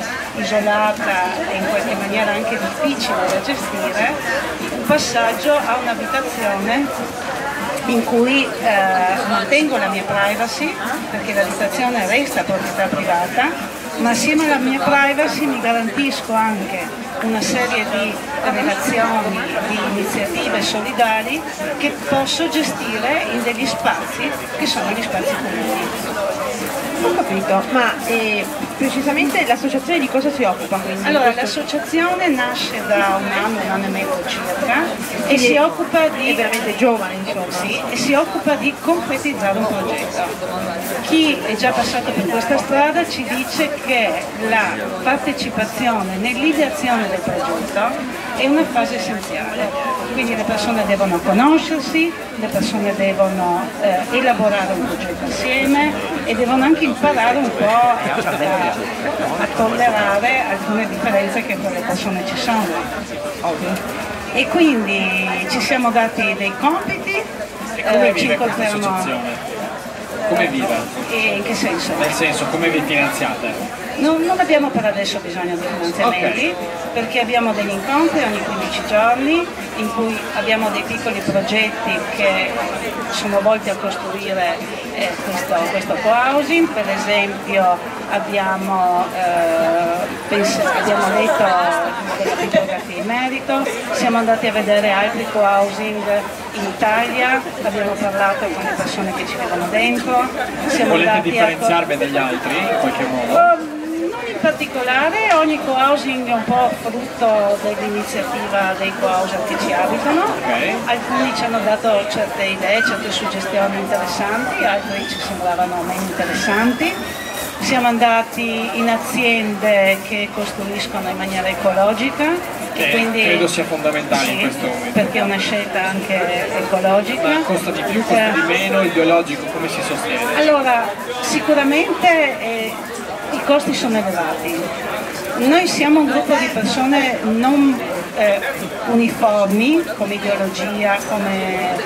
isolata e in qualche maniera anche difficile da gestire, un passaggio a un'abitazione in cui eh, mantengo la mia privacy, perché l'abitazione resta proprietà privata, ma assieme alla mia privacy mi garantisco anche una serie di relazioni, di iniziative solidali che posso gestire in degli spazi che sono gli spazi comuni. Ho capito, ma eh, precisamente l'associazione di cosa si occupa? Quindi? Allora, l'associazione nasce da un anno, un anno e mezzo circa e si occupa di... È veramente giovane, insomma. Sì, e si occupa di concretizzare un progetto. Chi è già passato per questa strada ci dice che la partecipazione nell'ideazione del progetto è una fase essenziale. Quindi le persone devono conoscersi, le persone devono eh, elaborare un progetto assieme e devono anche imparare un po' a, a, a tollerare alcune differenze che con le persone ci sono. E quindi ci siamo dati dei compiti, E come eh, ci vive questa incontreremo. associazione? Come vive? E in che senso? Nel senso, come vi finanziate? Non, non abbiamo per adesso bisogno di finanziamenti, okay, perché abbiamo degli incontri ogni quindici giorni in cui abbiamo dei piccoli progetti che sono volti a costruire eh, questo, questo co-housing. Per esempio abbiamo, eh, pens- abbiamo letto della bibliografia in merito, siamo andati a vedere altri co-housing in Italia, abbiamo parlato con le persone che ci vivono dentro. Siamo Volete andati differenziarvi a... dagli altri in qualche modo? Oh, in particolare ogni co-housing è un po' frutto dell'iniziativa dei co-houser che ci abitano, okay, alcuni ci hanno dato certe idee, certe suggestioni interessanti, altri ci sembravano meno interessanti. Siamo andati in aziende che costruiscono in maniera ecologica, che e quindi, credo sia fondamentale, sì, in questo momento. Perché è una scelta anche ecologica. Ma costa di più, costa eh, di meno, il biologico come si sostiene? Allora, sicuramente eh, i costi sono elevati. Noi siamo un gruppo di persone non eh, uniformi come ideologia, come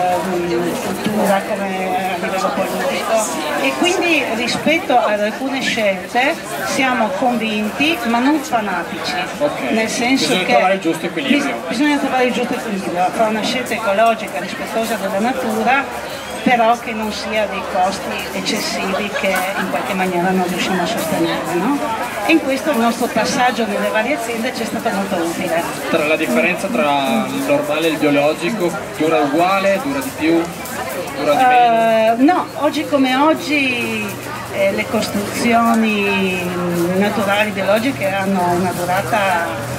eh, cultura, come a livello politico, e quindi rispetto ad alcune scelte siamo convinti ma non fanatici, Okay. Nel senso bisogna che trovare il giusto equilibrio. bis- bisogna trovare il giusto equilibrio fra una scelta ecologica rispettosa della natura, però che non sia dei costi eccessivi che in qualche maniera non riusciamo a sostenere, no? E in questo il nostro passaggio nelle varie aziende ci è stato molto utile. Tra la differenza tra il normale e il biologico, dura uguale, dura di più, dura di meno? Uh, no, oggi come oggi eh, le costruzioni naturali biologiche hanno una durata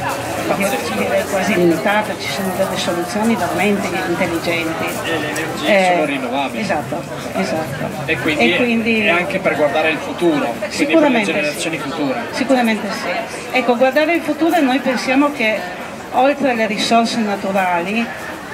direi quasi limitata, ci sono delle soluzioni veramente intelligenti. E le energie Eh, sono rinnovabili. Esatto, esatto. E quindi, E quindi- è anche per guardare il futuro, quindi per le Sicuramente generazioni sì. future. Sicuramente sì. Ecco, guardare il futuro, noi pensiamo che oltre alle risorse naturali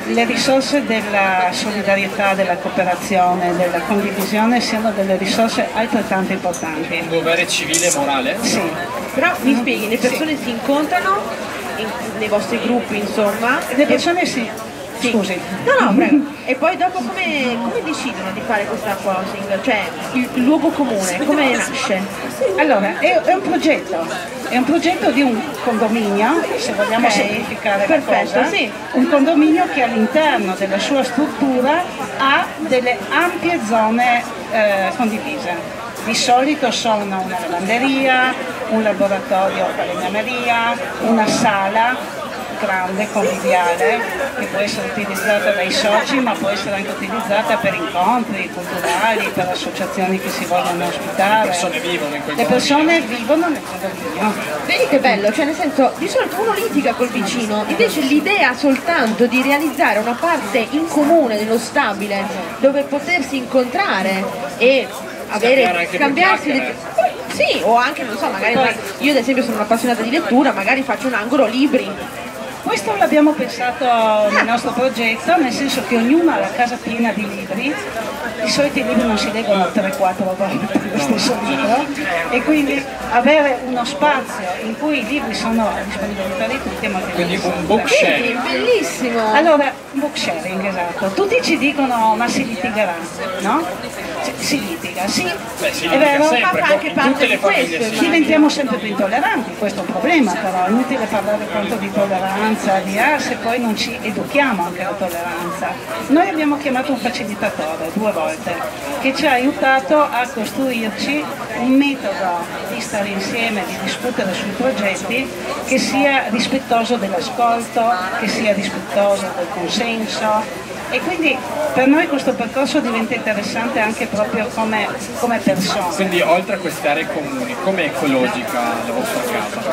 le risorse della solidarietà, della cooperazione, della condivisione siano delle risorse altrettanto importanti. Un dovere civile e morale? Sì. Però mi spieghi, le persone si incontrano in, nei vostri gruppi, insomma? Le persone si... Sì. Scusi. No, no, prego. E poi dopo come, come decidono di fare questa housing? Cioè il, il luogo comune, come nasce? Allora, è, è un progetto, è un progetto di un condominio, se vogliamo Okay. semplificare Perfetto, la cosa, sì. un condominio che all'interno della sua struttura ha delle ampie zone eh, condivise. Di solito sono una lavanderia, un laboratorio falegnameria, una sala grande, conviviale, che può essere utilizzata dai soci ma può essere anche utilizzata per incontri culturali, per associazioni che si vogliono ospitare. Le persone vivono in quel Le persone vivono nel condominio. Vedi che bello, cioè nel senso, di solito uno litiga col vicino, invece l'idea soltanto di realizzare una parte in comune dello stabile dove potersi incontrare e avere, anche scambiarsi due le... Sì, o anche, non so, magari io ad esempio sono un'appassionata di lettura, magari faccio un angolo libri. Questo l'abbiamo pensato nel nostro progetto, nel senso che ognuno ha la casa piena di libri, di solito i libri non si leggono tre quattro volte lo stesso libro, e quindi avere uno spazio in cui i libri sono a disponibilità di tutti è molto Quindi interessante. un book sharing. Bellissimo! Allora, book sharing, esatto. Tutti ci dicono ma si litigherà, no? Si, si litiga, sì, Beh, si è litiga vero, sempre, fa anche in parte tutte di le famiglie questo, si diventiamo sempre più intolleranti, questo è un problema, però è inutile parlare tanto di tolleranza, di ah, se poi non ci educhiamo anche alla tolleranza. Noi abbiamo chiamato un facilitatore due volte che ci ha aiutato a costruirci un metodo di stare insieme, di discutere sui progetti che sia rispettoso dell'ascolto, che sia rispettoso del consenso. E quindi per noi questo percorso diventa interessante anche proprio come, come persone. Quindi oltre a queste aree comuni, com'è ecologica la vostra casa?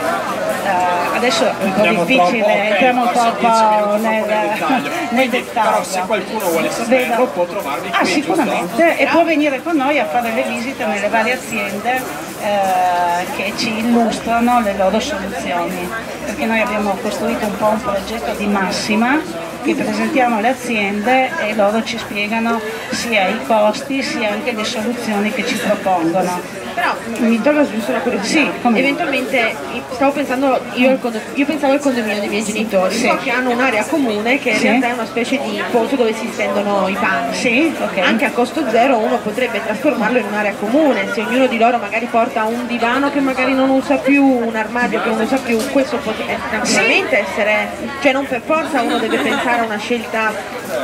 Uh, adesso è un po' Entriamo difficile, troppo, ok, entriamo passo troppo dieci minuti nel, troppo nel dettaglio. nel Quindi, dettaglio. Però se qualcuno vuole saperlo Vedo. può trovarvi Ah, qui, sicuramente, giusto? e può venire con noi a fare le visite nelle varie aziende eh, che ci illustrano le loro soluzioni, perché noi abbiamo costruito un po' un progetto di massima che presentiamo alle aziende e loro ci spiegano sia i costi sia anche le soluzioni che ci propongono. Però mi torna giusto una curiosità. Sì, come? Eventualmente stavo pensando, io, al condo- io pensavo al condominio dei miei genitori, Sì. so che hanno un'area comune che in Sì. realtà è una specie di pozzo dove si stendono i panni. Sì, ok. Anche a costo zero uno potrebbe trasformarlo in un'area comune, se ognuno di loro magari porta un divano che magari non usa più, un armadio che non usa più, questo potrebbe tranquillamente essere, cioè non per forza uno deve pensare a una scelta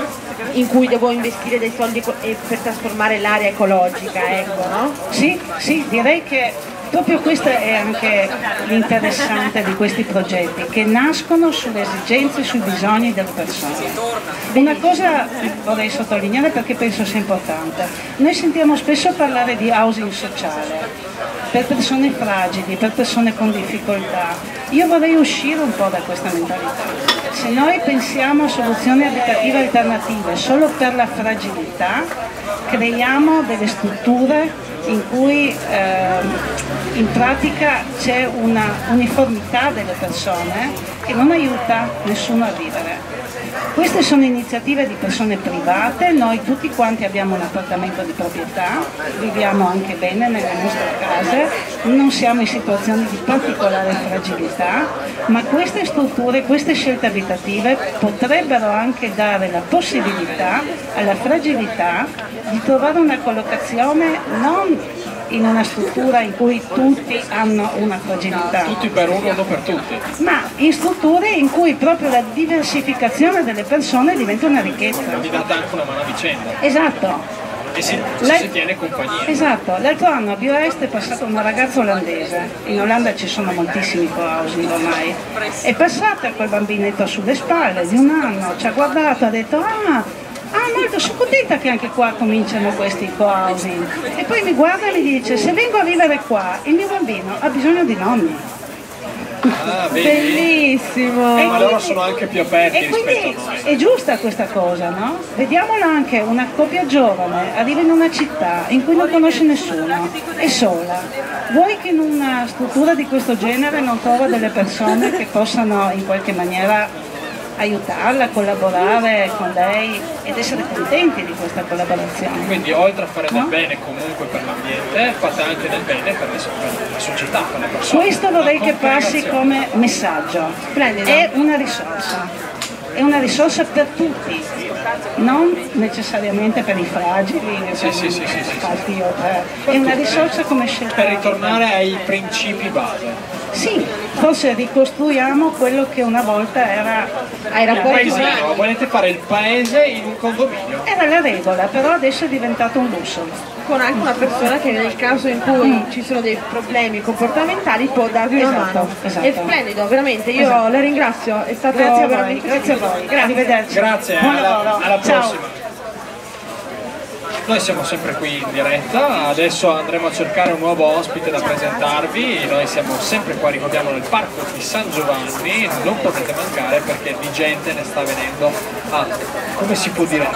in cui devo investire dei soldi eco- e per trasformare l'area ecologica, ecco, no? Sì, sì, direi che proprio questo è anche l'interessante di questi progetti, che nascono sulle esigenze e sui bisogni delle persone. Una cosa vorrei sottolineare perché penso sia importante, noi sentiamo spesso parlare di housing sociale, per persone fragili, per persone con difficoltà. Io vorrei uscire un po' da questa mentalità. Se noi pensiamo a soluzioni abitative alternative solo per la fragilità, creiamo delle strutture in cui eh, in pratica c'è una uniformità delle persone che non aiuta nessuno a vivere. Queste sono iniziative di persone private, noi tutti quanti abbiamo un appartamento di proprietà, viviamo anche bene nelle nostre case, non siamo in situazioni di particolare fragilità, ma queste strutture, queste scelte abitative potrebbero anche dare la possibilità alla fragilità di trovare una collocazione non in una struttura in cui tutti hanno una fragilità, Tutti per uno, uno per tutti. ma in strutture in cui proprio la diversificazione delle persone diventa una ricchezza. Vi date anche una mano a vicenda Esatto. e si, Lei- si tiene compagnia. Esatto, l'altro anno a Bioest è passato una ragazza olandese, in Olanda ci sono moltissimi co-housing ormai, è passata col bambinetto sulle spalle di un anno, ci ha guardato, ha detto ah, ah molto, sono contenta che anche qua cominciano questi co-housing, e poi mi guarda e mi dice se vengo a vivere qua il mio bambino ha bisogno di nonni. Ah, vedi? Bellissimo! E Ma loro quindi- sono anche più aperti E rispetto quindi a noi. è giusta questa cosa, no? Vediamola anche, una coppia giovane arriva in una città in cui non conosce nessuno, è sola. Vuoi che in una struttura di questo genere non trova delle persone che possano in qualche maniera aiutarla, a collaborare con lei ed essere contenti di questa collaborazione. Quindi oltre a fare del bene comunque per l'ambiente, fate anche del bene per, le, per la società, per le persone. Questo vorrei che passi come messaggio. Splendido. È una risorsa, è una risorsa per tutti, non necessariamente per i fragili, sì, sì, sì, sì, sì. Fatti, è una risorsa come scelta. Per ritornare ai principi base. Sì, forse ricostruiamo quello che una volta era ai rapporti umani. Volete fare il paese in un condominio? Era la regola, però adesso è diventato un lusso. Con anche una persona che nel caso in cui mm. ci sono dei problemi comportamentali può darvi esatto, una mano. Esatto. È splendido, veramente, io esatto. la ringrazio, è stato grazie a voi, veramente grazie a voi, grazie. Arrivederci. Grazie, buon alla, lavoro. alla Ciao. prossima. Noi siamo sempre qui in diretta, adesso andremo a cercare un nuovo ospite da presentarvi. Noi siamo sempre qua, ricordiamo, nel parco di San Giovanni, non potete mancare perché di gente ne sta venendo a, come si può dire,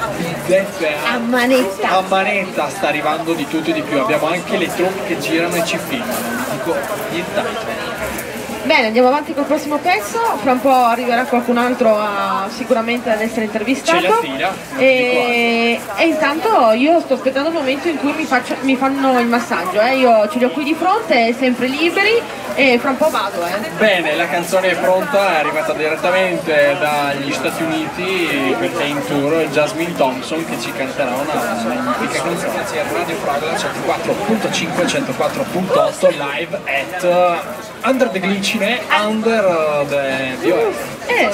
a manetta. A manetta sta arrivando di tutto e di più, abbiamo anche le troupe che girano e ci filmano, vi dico nient'altro. Bene, andiamo avanti col prossimo pezzo, fra un po' arriverà qualcun altro a, sicuramente ad essere intervistato. C'è la fila, e, e intanto io sto aspettando il momento in cui mi, faccio, mi fanno il massaggio, eh. Io ce li ho qui di fronte, sempre liberi e fra un po' vado. Eh. Bene, la canzone è pronta, è arrivata direttamente dagli Stati Uniti perché è in tour Jasmine Thompson che ci canterà una magnifica canzone. Radio Fragola centoquattro virgola cinque, centoquattro virgola otto live at Under the Glicine, Under the B O S. Eh,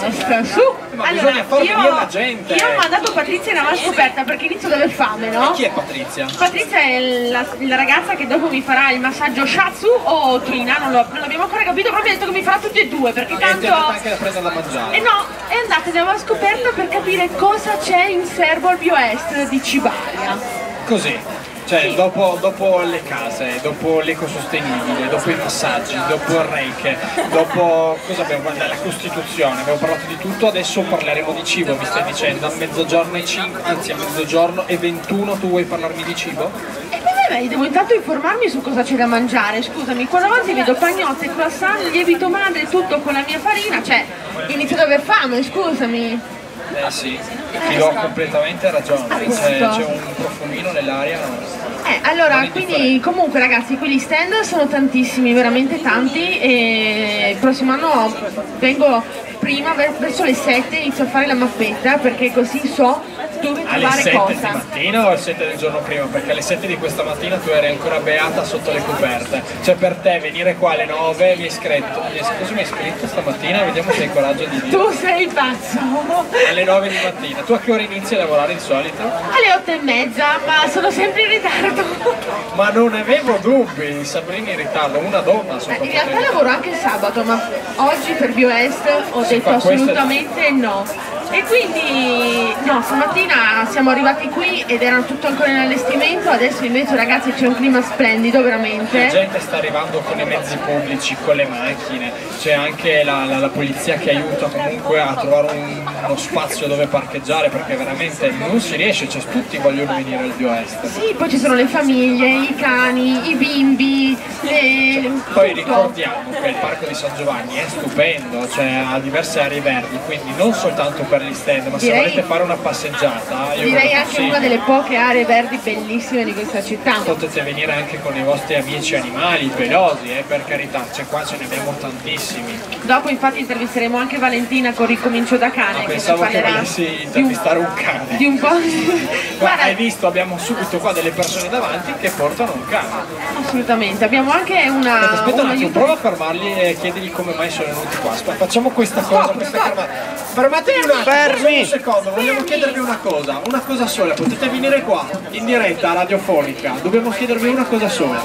su! Ma allora, bisogna far io, venire la gente! Io ho mandato Patrizia in avanscoperta perché inizio ad aver fame, no? E chi è Patrizia? Patrizia è la, la ragazza che dopo mi farà il massaggio Shatsu o Tuina, non, lo, non l'abbiamo ancora capito, però mi ha detto che mi farà tutti e due perché tanto... E ti ha anche la presa da mangiare. E eh no, è andata in avanscoperta per capire cosa c'è in serbo al BioEst di Cibaria. Così. Cioè, sì. dopo, dopo le case, dopo l'ecosostenibile, dopo i massaggi, dopo il reiki, dopo cosa abbiamo parlato? La Costituzione, abbiamo parlato di tutto, adesso parleremo di cibo, mi stai dicendo, a mezzogiorno e cinque, anzi a mezzogiorno e ventuno tu vuoi parlarmi di cibo? E vabbè, devo intanto informarmi su cosa c'è da mangiare, scusami, quando avanti vedo pagnotte, croissant, lievito madre, tutto con la mia farina, cioè inizio ad aver fame, scusami. Eh sì, ti do completamente ragione, c'è, c'è un profumino nell'aria. Eh, allora, quindi comunque ragazzi, qui gli stand sono tantissimi, veramente tanti e il prossimo anno vengo prima, verso le sette inizio a fare la mappetta perché così so dove trovare alle sette cosa. Di mattina o alle sette del giorno prima? Perché alle sette di questa mattina tu eri ancora beata sotto le coperte. Cioè per te venire qua alle nove mi hai scritto, mi hai, cosa mi hai scritto stamattina? Vediamo se hai coraggio di dire. Tu sei pazzo! Alle nove di mattina. Tu a che ora inizi a lavorare di solito? Alle otto e mezza, ma sono sempre in ritardo. Ma non avevo dubbi, Sabrina in ritardo, una donna soprattutto. In realtà lavoro anche il sabato, ma oggi per BioEst ho detto assolutamente no. E quindi no, stamattina siamo arrivati qui ed erano tutto ancora in allestimento, adesso invece ragazzi c'è un clima splendido veramente. La gente sta arrivando con i mezzi pubblici, con le macchine, c'è anche la, la, la polizia che aiuta comunque a trovare un, uno spazio dove parcheggiare perché veramente non si riesce, cioè tutti vogliono venire al BioEst. Sì, poi ci sono le famiglie, i cani, i bimbi, le... Poi ricordiamo che il parco di San Giovanni è stupendo, cioè ha diverse aree verdi, quindi non soltanto per gli stand, ma direi, se volete fare una passeggiata io direi anche sì. una delle poche aree verdi bellissime di questa città. Potete venire anche con i vostri amici animali pelosi, eh, per carità, cioè qua ce ne abbiamo tantissimi. Dopo infatti intervisteremo anche Valentina con Ricomincio da cane. Ah, che pensavo parlerà che volessi intervistare un, un cane. Di un po'. Guarda, hai visto, abbiamo subito qua delle persone davanti che portano un cane. Assolutamente, abbiamo anche una. Aspetta, aspetta un attimo, aiuto... prova a fermarli e chiedigli come mai sono venuti qua. Aspetta, facciamo questa cosa, stop, questa stop. fermata. Fermatevi un attimo, Fermi. un secondo, vogliamo chiedervi una cosa, una cosa sola, potete venire qua in diretta radiofonica, dobbiamo chiedervi una cosa sola.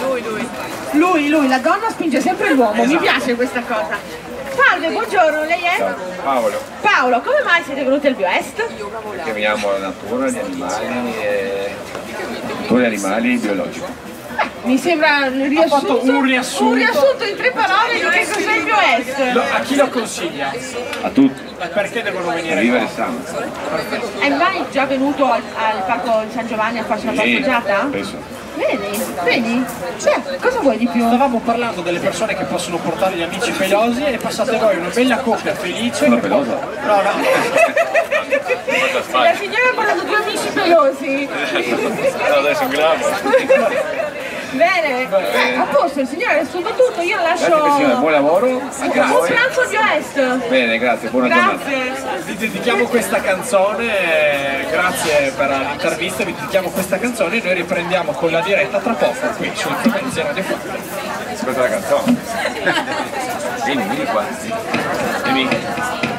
Lui, lui, la donna spinge sempre l'uomo, esatto. Mi piace questa cosa. Salve, buongiorno, lei è? Ciao, Paolo. Paolo, come mai siete venuti al BioEst? Perché mi amo la natura, gli animali e tutti gli animali biologici. Mi sembra un riassunto, un riassunto. un riassunto in tre parole di che cos'è il BioEst. Lo, a chi lo consiglia? A tutti. Perché devono venire a vivere sano. È mai già venuto al, al parco di San Giovanni a farsi una sì, passeggiata? Penso. Vedi, vedi? Beh, cosa vuoi di più? Stavamo parlando delle persone che possono portare gli amici pelosi e passate voi una bella coppia felice. Una che pelosa? può... No, no. La signora ha parlato di amici pelosi. No, adesso un grabo. Bene, eh, a posto, il signore ha riassunto tutto, io lascio... Grazie signora, buon lavoro. Anche a Buon voi. pranzo di Est. Bene, grazie, buona giornata. Grazie. Vi dedichiamo questa canzone, grazie per l'intervista, vi dedichiamo questa canzone e noi riprendiamo con la diretta tra poco qui sul Frequenza Radio quattro. Ascolta la canzone. Vieni, vieni qua. Vieni.